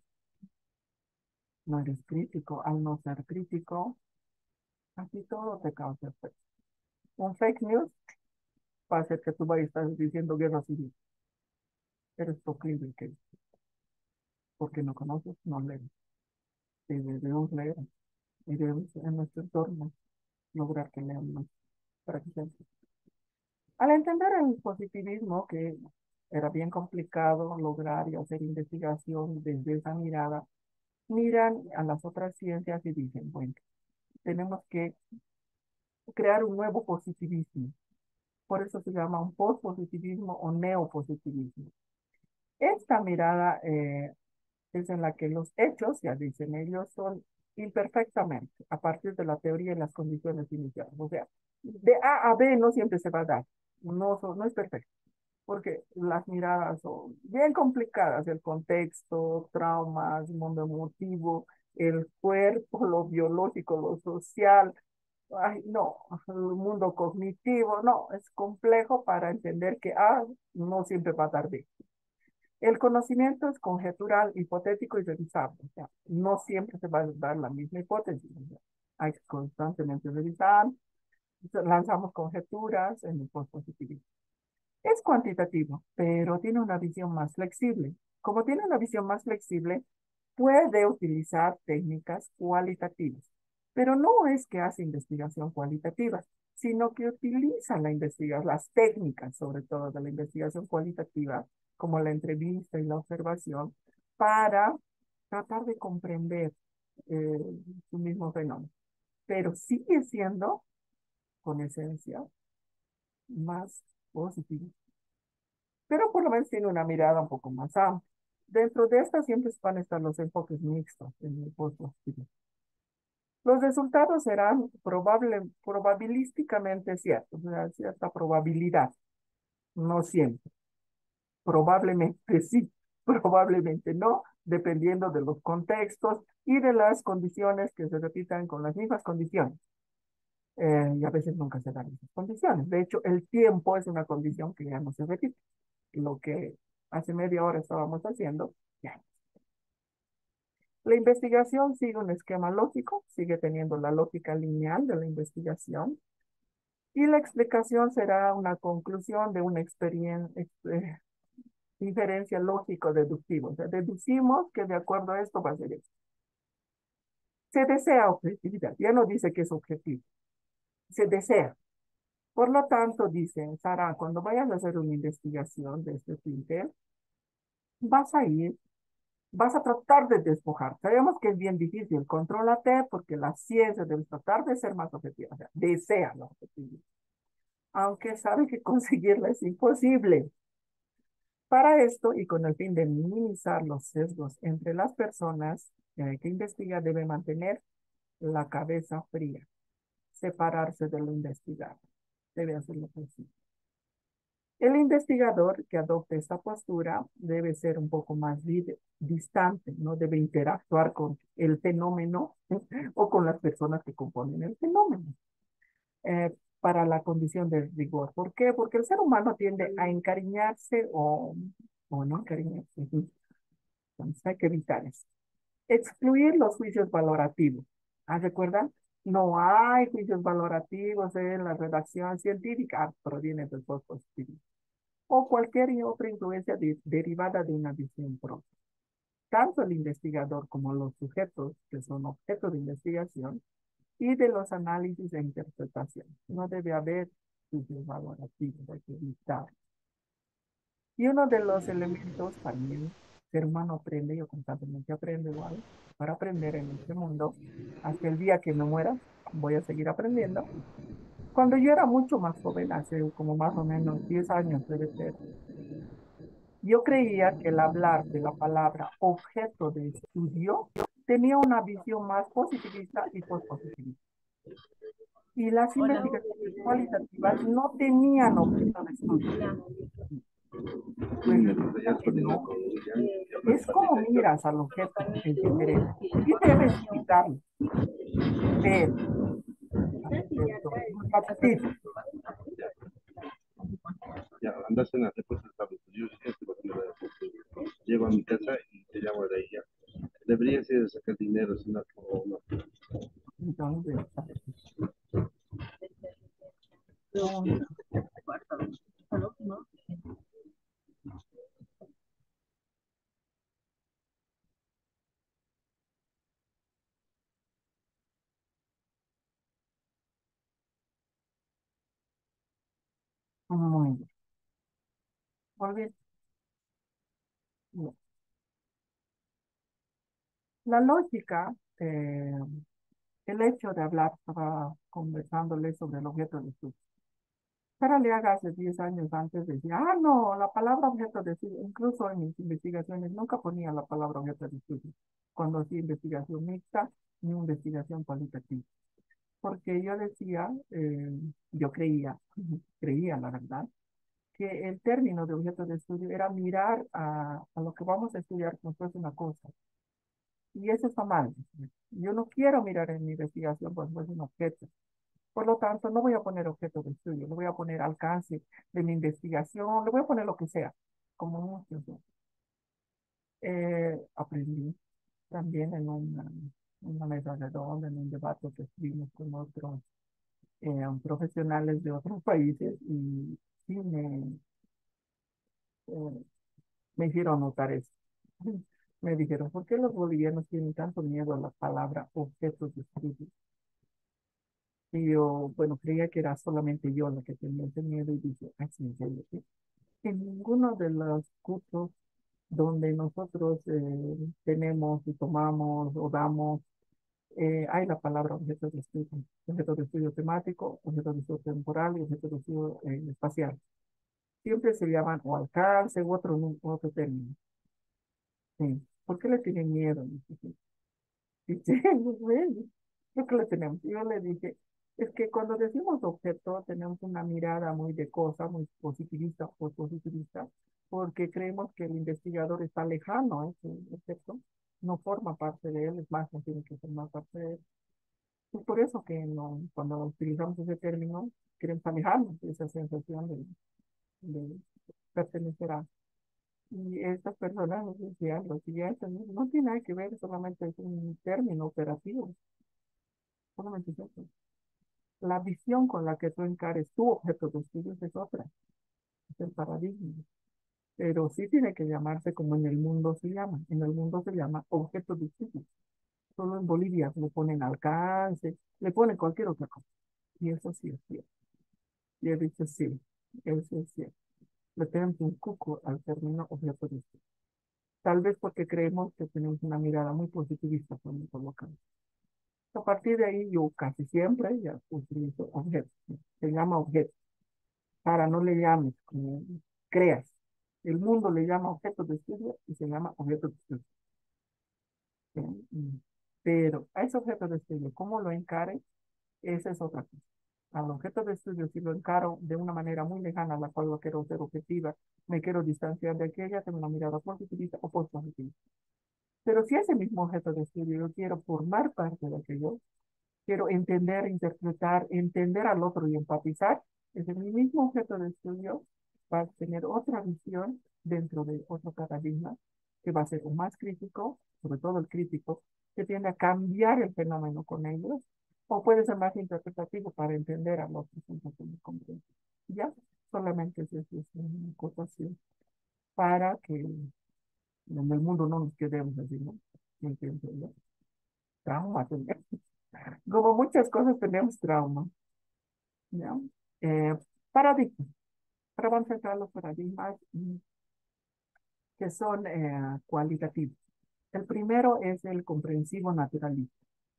no eres crítico. Al no ser crítico, así todo te causa efecto. Un fake news va a hacer que tú vayas a estar diciendo guerra civil. Eres proclive que porque no conoces, no lees. Y debemos leer y debemos en nuestro entorno lograr que lean más para que sean. Al entender el positivismo, que era bien complicado lograr y hacer investigación desde esa mirada, miran a las otras ciencias y dicen, bueno, tenemos que crear un nuevo positivismo. Por eso se llama un postpositivismo o neopositivismo. Esta mirada es en la que los hechos, ya dicen ellos, son imperfectamente a partir de la teoría y las condiciones iniciales. O sea, de A a B no siempre se va a dar, no es perfecto, porque las miradas son bien complicadas, el contexto, traumas, mundo emotivo, el cuerpo, lo biológico, lo social, ay, no, el mundo cognitivo, no, es complejo para entender que A no siempre va a dar B. El conocimiento es conjetural, hipotético y revisable. O sea, no siempre se va a dar la misma hipótesis. O sea, hay que constantemente revisar, lanzamos conjeturas en el postpositivismo. Es cuantitativo, pero tiene una visión más flexible. Como tiene una visión más flexible, puede utilizar técnicas cualitativas, pero no es que hace investigación cualitativa, sino que utiliza las técnicas, sobre todo de la investigación cualitativa, como la entrevista y la observación, para tratar de comprender eh, su mismo fenómeno. Pero sigue siendo, con esencia, más positivo. Pero por lo menos tiene una mirada un poco más amplia. Dentro de esta siempre van a estar los enfoques mixtos en el pospositivismo. Los resultados serán probabilísticamente ciertos, o sea, cierta probabilidad, no siempre. Probablemente sí, probablemente no, dependiendo de los contextos y de las condiciones que se repitan con las mismas condiciones. Y a veces nunca se dan esas condiciones. De hecho, el tiempo es una condición que ya no se repite. Lo que hace media hora estábamos haciendo, ya. La investigación sigue un esquema lógico, sigue teniendo la lógica lineal de la investigación, y la explicación será una conclusión de una inferencia lógico-deductiva. O sea, deducimos que de acuerdo a esto va a ser esto. Se desea objetividad, ya no dice que es objetivo, se desea. Por lo tanto, dice Sara, cuando vayas a hacer una investigación de este tinte, vas a ir, vas a tratar de despojar. Sabemos que es bien difícil, contrólate porque la ciencia debe tratar de ser más objetiva, o sea, desea la objetividad, aunque sabe que conseguirla es imposible. Para esto, y con el fin de minimizar los sesgos entre las personas que investiga, debe mantener la cabeza fría, separarse de lo investigado, debe hacerlo posible. El investigador que adopte esta postura debe ser un poco más distante, no debe interactuar con el fenómeno o con las personas que componen el fenómeno para la condición de rigor. ¿Por qué? Porque el ser humano tiende a encariñarse o no encariñarse. Entonces hay que evitar eso. Excluir los juicios valorativos. ¿Recuerdan? No hay juicios valorativos en la redacción científica, proviene del positivismo o cualquier otra influencia derivada de una visión propia. Tanto el investigador como los sujetos que son objeto de investigación y de los análisis e interpretación. No debe haber juicios valorativos, hay que evitar. Y uno de los elementos para el ser humano aprende, yo constantemente aprendo igual, para aprender en este mundo, hasta el día que me muera, voy a seguir aprendiendo. Cuando yo era mucho más joven, hace como más o menos 10 años debe ser, yo creía que el hablar de la palabra objeto de estudio tenía una visión más positivista y postpositivista. Y las investigaciones cualitativas no tenían objeto de estudio. Pues resulta que no. Es como miras al objeto el diferente y debes explicarlo, pero esto es muy repetitivo. Ya, andas en hacer pues el tablet. Yo sí estoy llego a mi casa y te llamo de ahí ya. Deberías ir a sacar dinero, si no, no. Entonces, son muy bien. Volviendo. La lógica, el hecho de hablar, estaba conversándole sobre el objeto de estudio. Sara Leaga hace 10 años antes decía, no, la palabra objeto de estudio, incluso en mis investigaciones nunca ponía la palabra objeto de estudio, cuando hacía investigación mixta ni investigación cualitativa. Porque yo decía, yo creía, creía la verdad, que el término de objeto de estudio era mirar a lo que vamos a estudiar como si fuese una cosa. Y eso está mal. Yo no quiero mirar en mi investigación como si fuese un objeto. Por lo tanto, no voy a poner objeto de estudio, le voy a poner alcance de mi investigación, le voy a poner lo que sea, como muchos. ¿No? Aprendí también en una mesa redonda, en un debate que estuvimos con otros profesionales de otros países y sí eh, me hicieron notar eso. Me dijeron, ¿por qué los bolivianos tienen tanto miedo a la palabra objeto de estudio? Y yo, bueno, creía que era solamente yo la que tenía ese miedo y dije, así en serio, ¿sí? En ninguno de los cursos donde nosotros tenemos y tomamos o damos, hay la palabra objeto de estudio temático, objeto de estudio temporal y objeto de estudio espacial. Siempre se llaman o alcance u otro término. Sí. ¿Por qué le tienen miedo? Dice, bueno, ¿por qué le tenemos? Yo le dije, es que cuando decimos objeto tenemos una mirada muy de cosa, muy positivista o positivista, porque creemos que el investigador está lejano a ese objeto, no forma parte de él, es más, no tiene que formar parte de él. Es por eso que no, cuando utilizamos ese término, queremos alejarnos de esa sensación de pertenecer a. Y estas personas nos decían lo siguiente, no tiene nada que ver, solamente es un término operativo, solamente es eso. La visión con la que tú encares tu objeto de estudios es otra, es el paradigma. Pero sí tiene que llamarse como en el mundo se llama. En el mundo se llama objeto de estudios. Solo en Bolivia le ponen alcance, le ponen cualquier otra cosa. Y eso sí es cierto. Y he dicho sí, eso es cierto. Le tenemos un cuco al término objeto de estudios. Tal vez porque creemos que tenemos una mirada muy positivista cuando colocamos. A partir de ahí yo casi siempre ya utilizo objetos. Se llama objeto. Para no le llames como creas. El mundo le llama objeto de estudio y se llama objeto de estudio. ¿Sí? Pero a ese objeto de estudio, ¿cómo lo encare? Esa es otra cosa. Al objeto de estudio, si lo encaro de una manera muy lejana, a la cual lo quiero ser objetiva, me quiero distanciar de aquella, tengo una mirada positivista o positivista. Pero si ese mismo objeto de estudio yo quiero formar parte de aquello, quiero entender, interpretar, entender al otro y empatizar, desde mi mismo objeto de estudio va a tener otra visión dentro de otro paradigma que va a ser un más crítico, sobre todo el crítico, que tiende a cambiar el fenómeno con ellos, o puede ser más interpretativo para entender al otro sin que me comprenda. Ya, solamente es una cosa así, para que en el mundo no nos quedemos así, ¿no? Sin que entender. Trauma tenemos. Como muchas cosas tenemos trauma. ¿Ya? Eh, Paradigmas. Ahora vamos a entrar a los paradigmas que son cualitativos. El primero es el comprensivo naturalista.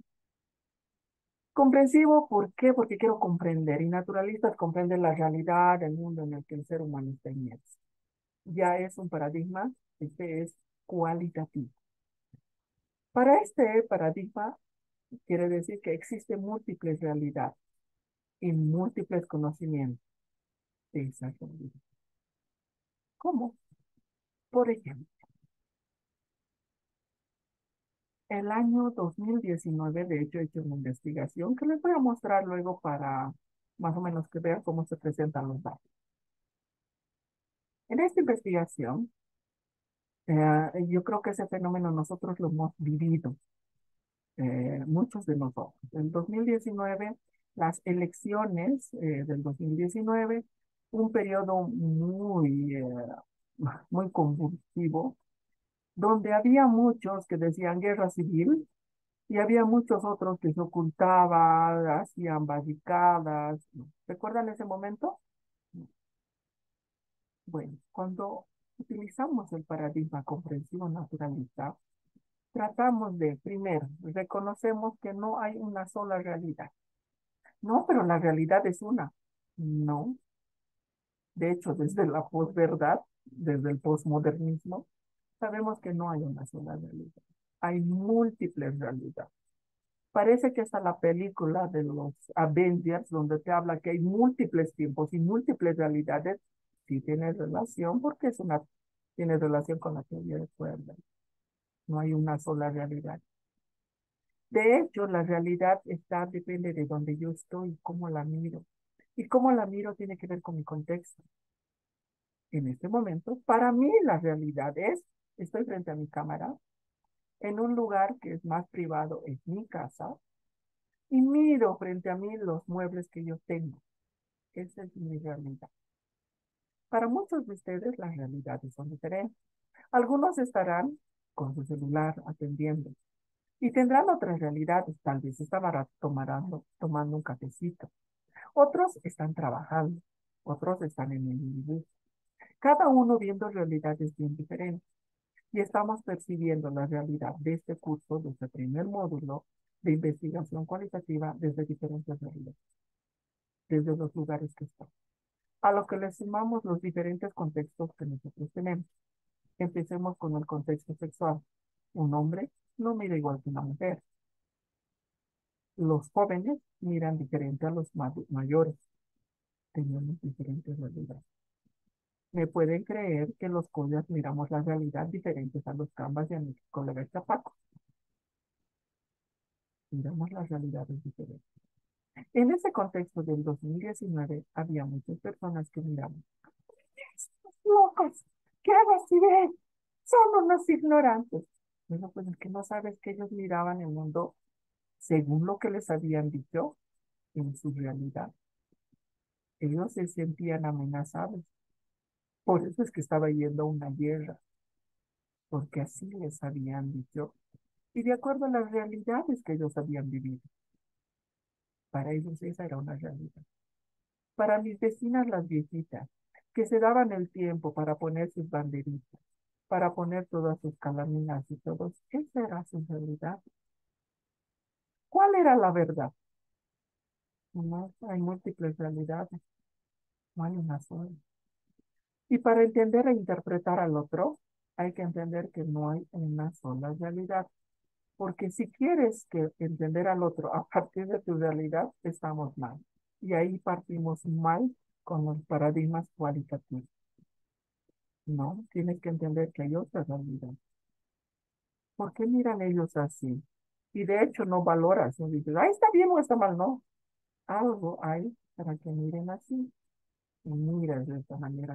Comprensivo, ¿por qué? Porque quiero comprender. Y naturalistas comprenden la realidad del mundo en el que el ser humano está inmerso. Ya es un paradigma, este es cualitativo. Para este paradigma, quiere decir que existen múltiples realidades y múltiples conocimientos de esa realidad. ¿Cómo? Por ejemplo, El año 2019, de hecho, he hecho una investigación que les voy a mostrar luego para más o menos que vean cómo se presentan los datos. En esta investigación, yo creo que ese fenómeno nosotros lo hemos vivido, muchos de nosotros. En 2019, las elecciones del 2019, un periodo muy convulsivo, donde había muchos que decían guerra civil y había muchos otros que se ocultaban, hacían barricadas. ¿Recuerdan ese momento? Bueno, cuando utilizamos el paradigma comprensivo naturalista, tratamos de, primero, reconocemos que no hay una sola realidad. No, pero la realidad es una. No. De hecho, desde la posverdad, desde el posmodernismo, sabemos que no hay una sola realidad. Hay múltiples realidades. Parece que está la película de los Avengers, donde te habla que hay múltiples tiempos y múltiples realidades. Sí tiene relación, porque tiene relación con la teoría de cuerdas. No hay una sola realidad. De hecho, la realidad depende de donde yo estoy, cómo la miro. Y cómo la miro tiene que ver con mi contexto. En este momento, para mí la realidad estoy frente a mi cámara, en un lugar que es más privado, es mi casa, y miro frente a mí los muebles que yo tengo. Esa es mi realidad. Para muchos de ustedes las realidades son diferentes. Algunos estarán con su celular atendiendo y tendrán otras realidades. Tal vez estaban tomando un cafecito. Otros están trabajando. Otros están en el bus. Cada uno viendo realidades bien diferentes. Y estamos percibiendo la realidad de este curso, de este primer módulo de investigación cualitativa desde diferentes realidades, desde los lugares que están. A lo que le sumamos los diferentes contextos que nosotros tenemos. Empecemos con el contexto sexual. Un hombre no mira igual que una mujer. Los jóvenes miran diferente a los mayores. Tenemos diferentes realidades. Me pueden creer que los collas miramos la realidad diferentes a los cambas y a mis colegas chapacos. Miramos las realidades diferentes. En ese contexto del 2019 había muchas personas que miraban. ¡Estos locos! ¿Qué ven? Son unos ignorantes. Bueno, pues es que no sabes que ellos miraban el mundo según lo que les habían dicho en su realidad. Ellos se sentían amenazados. Por eso es que estaba yendo a una guerra, porque así les habían dicho. Y de acuerdo a las realidades que ellos habían vivido. Para ellos esa era una realidad. Para mis vecinas las viejitas, que se daban el tiempo para poner sus banderitas, para poner todas sus calaminas y todos, esa era su realidad. ¿Cuál era la verdad? No, hay múltiples realidades, no hay una sola. Y para entender e interpretar al otro, hay que entender que no hay una sola realidad. Porque si quieres entender al otro a partir de tu realidad, estamos mal. Y ahí partimos mal con los paradigmas cualitativos. No, tienes que entender que hay otra realidad. ¿Por qué miran ellos así? Y de hecho no valoras, no dices, ah, está bien o está mal, no. Algo hay para que miren así. Y miras de esta manera.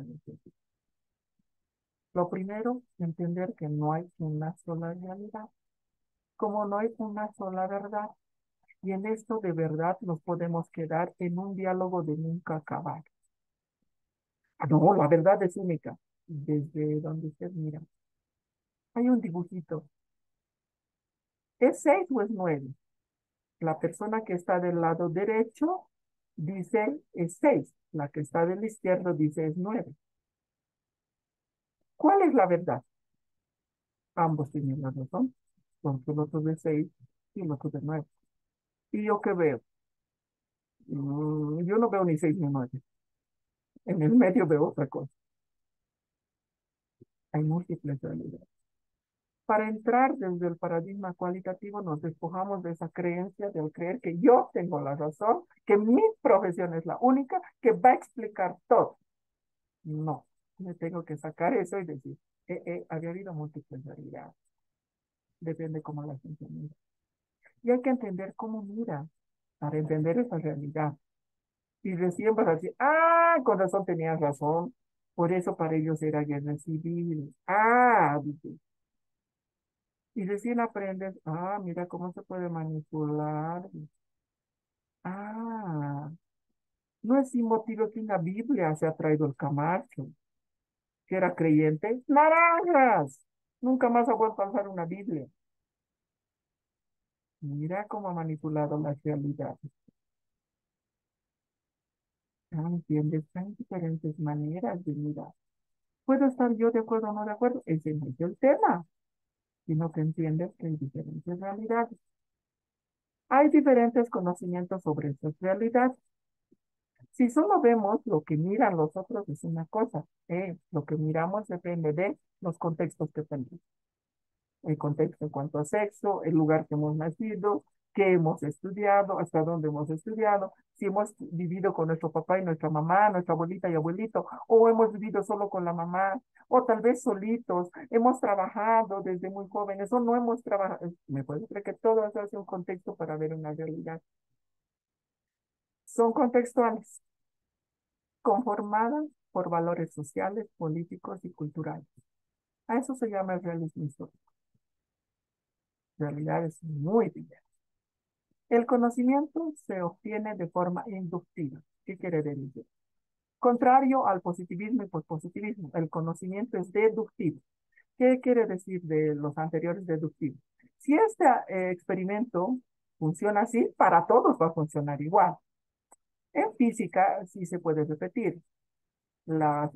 Lo primero, entender que no hay una sola realidad, como no hay una sola verdad. Y en esto de verdad nos podemos quedar en un diálogo de nunca acabar. Ah, no, la verdad es única. Desde donde usted mira. Hay un dibujito. ¿Es 6 o es 9? La persona que está del lado derecho dice es 6. La que está del izquierdo dice es 9. ¿Cuál es la verdad? Ambos tienen la razón. Porque el otro de 6 y el otro de 9. ¿Y yo qué veo? Yo no veo ni 6 ni 9. En el medio veo otra cosa. Hay múltiples realidades. Para entrar desde el paradigma cualitativo nos despojamos de esa creencia del creer que yo tengo la razón, que mi profesión es la única que va a explicar todo. No, me tengo que sacar eso y decir, había habido múltiples realidades. depende cómo la gente mira. Y hay que entender cómo mira para entender esa realidad. Y recién vas a decir, ah, con razón tenías razón. Por eso para ellos era guerra civil. Ah, dice. Y recién aprendes, ah, mira cómo se puede manipular. Ah, no es sin motivo que en la Biblia se ha traído el Camacho, que era creyente. ¡Naranjas! Nunca más ha vuelto a usar una Biblia. Mira cómo ha manipulado la realidad. Ah, ¿entiendes? Hay diferentes maneras de mirar. ¿Puedo estar yo de acuerdo o no de acuerdo? Ese no es el tema, sino que entiendes que hay diferentes realidades. Hay diferentes conocimientos sobre esas realidades. Si solo vemos lo que miran los otros es una cosa, lo que miramos depende de los contextos que tenemos. El contexto en cuanto a sexo, el lugar que hemos nacido, qué hemos estudiado, hasta dónde hemos estudiado, si hemos vivido con nuestro papá y nuestra mamá, nuestra abuelita y abuelito, o hemos vivido solo con la mamá, o tal vez solitos, hemos trabajado desde muy jóvenes, o no hemos trabajado. Me puede creer que todo eso hace un contexto para ver una realidad. Son contextuales, conformadas por valores sociales, políticos y culturales. A eso se llama el realismo histórico. Realidades muy diversas. El conocimiento se obtiene de forma inductiva. ¿Qué quiere decir? Contrario al positivismo y pospositivismo, el conocimiento es deductivo. ¿Qué quiere decir de los anteriores deductivos? Si este experimento funciona así, para todos va a funcionar igual. En física sí se puede repetir. Las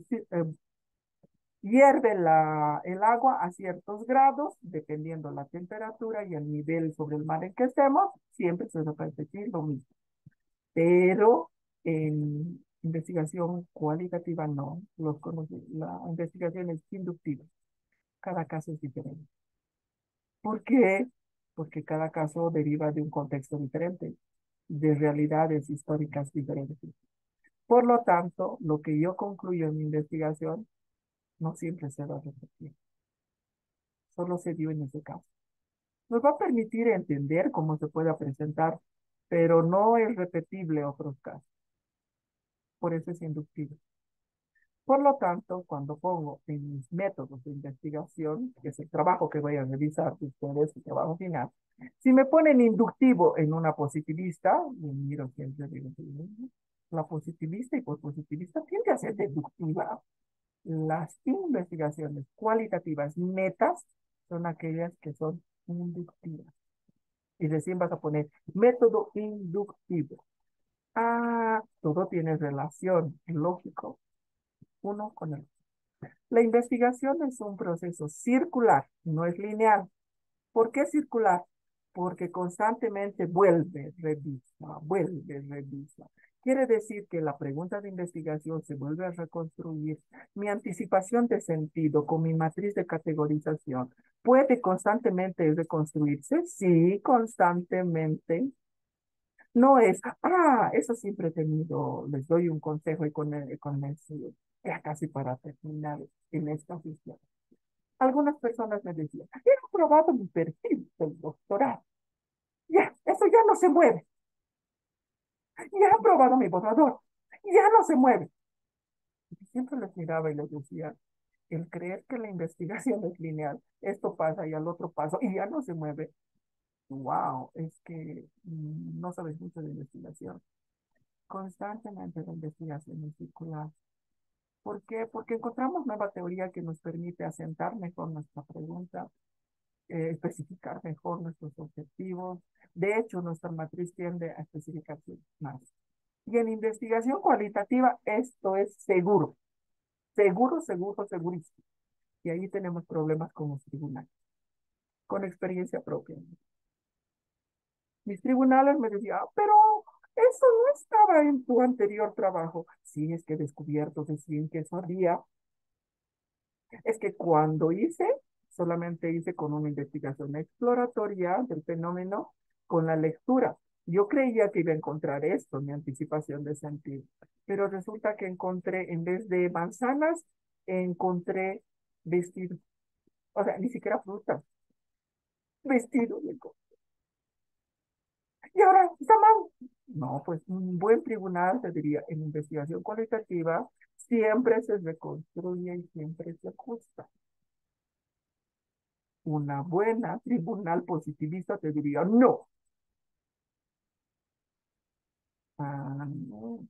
hierve el agua a ciertos grados, dependiendo la temperatura y el nivel sobre el mar en que estemos, siempre se va a repetir lo mismo. Pero en investigación cualitativa no, la investigación es inductiva, cada caso es diferente. ¿Por qué? Porque cada caso deriva de un contexto diferente, de realidades históricas diferentes. Por lo tanto, lo que yo concluyo en mi investigación no siempre se va a repetir, solo se dio en ese caso. Nos va a permitir entender cómo se puede presentar, pero no es repetible otros casos. Por eso es inductivo. Por lo tanto, cuando pongo en mis métodos de investigación, que es el trabajo que voy a revisar de ustedes, el trabajo final, si me ponen inductivo en una positivista, me miro siempre, digo, la positivista y pospositivista tiende a ser deductiva. Las investigaciones cualitativas netas son aquellas que son inductivas. Y recién vas a poner método inductivo. Ah, todo tiene relación, lógico, uno con el otro. La investigación es un proceso circular, no es lineal. ¿Por qué circular? Porque constantemente vuelve, revisa. Quiere decir que la pregunta de investigación se vuelve a reconstruir. Mi anticipación de sentido con mi matriz de categorización puede constantemente reconstruirse. Sí, constantemente. No es, ah, eso siempre he tenido, les doy un consejo y con eso, ya casi para terminar en esta sesión. Algunas personas me decían, he aprobado mi perfil del doctorado. Ya, eso ya no se mueve. Ya he aprobado mi borrador. Ya no se mueve. Y siempre les miraba y les decía, el creer que la investigación es lineal, esto pasa y al otro paso y ya no se mueve. Wow, es que no sabes mucho de investigación. Constantemente la investigación es circular. ¿Por qué? Porque encontramos nueva teoría que nos permite asentar mejor nuestra pregunta, especificar mejor nuestros objetivos. De hecho, nuestra matriz tiende a especificarse más. Y en investigación cualitativa, esto es seguro. Seguro, seguro, segurísimo. Y ahí tenemos problemas con los tribunales, con experiencia propia. Mis tribunales me decían, "Ah, pero eso no estaba en tu anterior trabajo". Sí, es que he descubierto recién que eso había. Es que cuando hice, solamente hice con una investigación exploratoria del fenómeno con la lectura. Yo creía que iba a encontrar esto, mi anticipación de sentido, pero resulta que encontré, en vez de manzanas, encontré vestidos, o sea, ni siquiera frutas, vestido de cómo. Y ahora está mal. No, pues un buen tribunal te diría, en investigación cualitativa siempre se reconstruye y siempre se ajusta. Una buena tribunal positivista te diría, no. No.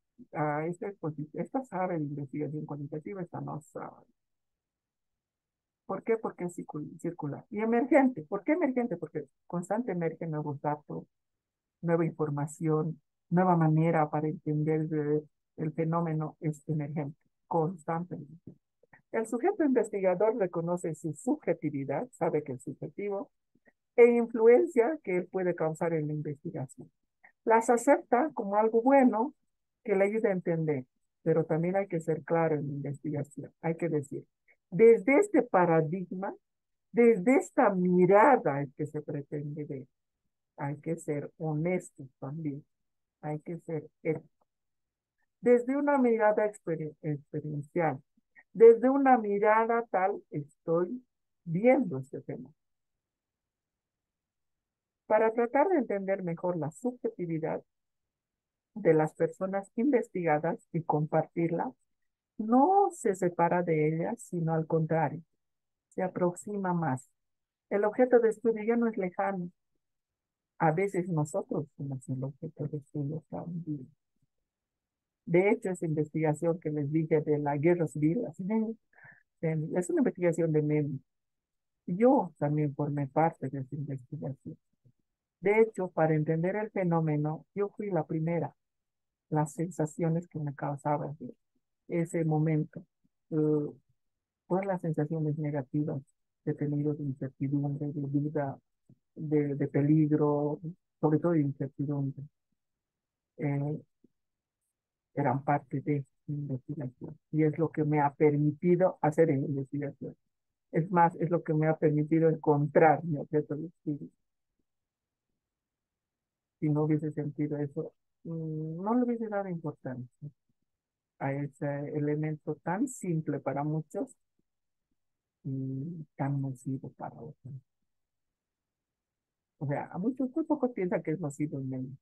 Esta sabe de investigación cualitativa, esta no sabe. ¿Por qué? Porque es circular. Y emergente. ¿Por qué emergente? Porque constante emergen nuevos datos, nueva información, nueva manera para entender el fenómeno es emergente, constantemente. El sujeto investigador reconoce su subjetividad, sabe que es subjetivo, e influencia que él puede causar en la investigación. Las acepta como algo bueno que le ayuda a entender, pero también hay que ser claro en la investigación. Hay que decir, desde este paradigma, desde esta mirada es que se pretende ver. Hay que ser honestos también. Hay que ser éticos. Desde una mirada experiencial, desde una mirada tal, estoy viendo este tema. Para tratar de entender mejor la subjetividad de las personas investigadas y compartirla, no se separa de ellas, sino al contrario, se aproxima más. El objeto de estudio ya no es lejano. A veces nosotros somos el objeto de estudio también. De hecho, esa investigación que les dije de la guerra civil, es una investigación de memes. Yo también formé parte de esa investigación. De hecho, para entender el fenómeno, yo fui la primera. Las sensaciones que me causaba ese momento, eh, todas las sensaciones negativas que he tenido de incertidumbre, de vida, de peligro, sobre todo de incertidumbre, eh, eran parte de mi investigación. Y es lo que me ha permitido hacer en investigación. Es más, es lo que me ha permitido encontrar mi objeto de estudio. Si no hubiese sentido eso, no le hubiese dado importancia a ese elemento tan simple para muchos y tan nocivo para otros. O sea, a muchos, muy pocos piensan que es nocivo el meme.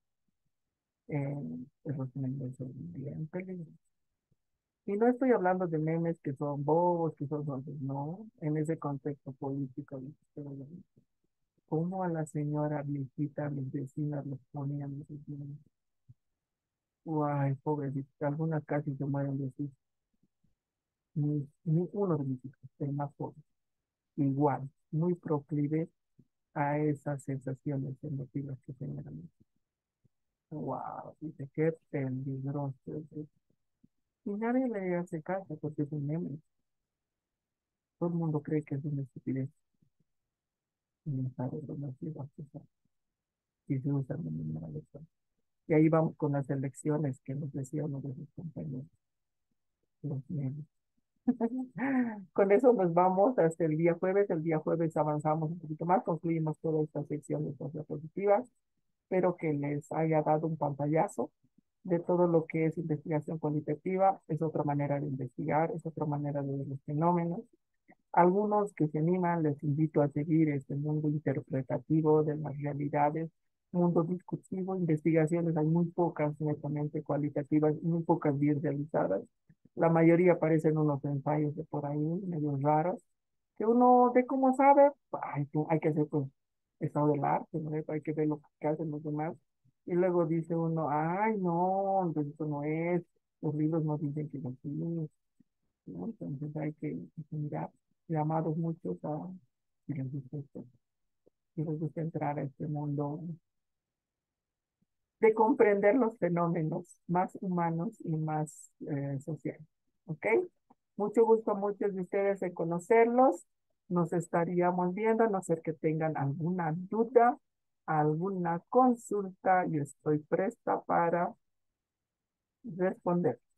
Los memes son bien peligrosos. Y no estoy hablando de memes que son bobos, que son tontos, no, en ese contexto político. Como a la señora viejita, a mis vecinas los ponían esos memes. Guay, pobrecita, algunas casi se mueren de susto. Ni uno de mis hijos, el más pobre, igual, muy proclive a esas sensaciones emotivas que generan. Wow, dice, qué peligroso es eso. Y nadie le hace caso porque es un meme. Todo el mundo cree que es una estupidez. Y no sabe lo nocivo que son. Y se usan de manera letal. Y ahí vamos con las elecciones que nos decía uno de sus compañeros, los memes. Con eso nos vamos hasta el día jueves. El día jueves avanzamos un poquito más, concluimos toda esta sección de cosas positivas. Espero que les haya dado un pantallazo de todo lo que es investigación cualitativa. Es otra manera de investigar, es otra manera de ver los fenómenos. Algunos que se animan, les invito a seguir este mundo interpretativo de las realidades, mundo discursivo, investigaciones, hay muy pocas netamente cualitativas, muy pocas bien realizadas. La mayoría aparecen unos ensayos de por ahí, medio raros, que uno de cómo sabe, hay que hacer pues estado del arte, ¿no? Hay que ver lo que hacen los demás. Y luego dice uno, ay, no, entonces eso no es, los libros no dicen que es así, ¿no? Entonces hay que mirar, llamados muchos a, si les gusta esto, si les gusta entrar a este mundo de comprender los fenómenos más humanos y más sociales. ¿Ok? Mucho gusto a muchos de ustedes en conocerlos. Nos estaríamos viendo, a no ser que tengan alguna duda, alguna consulta, y estoy presta para responder.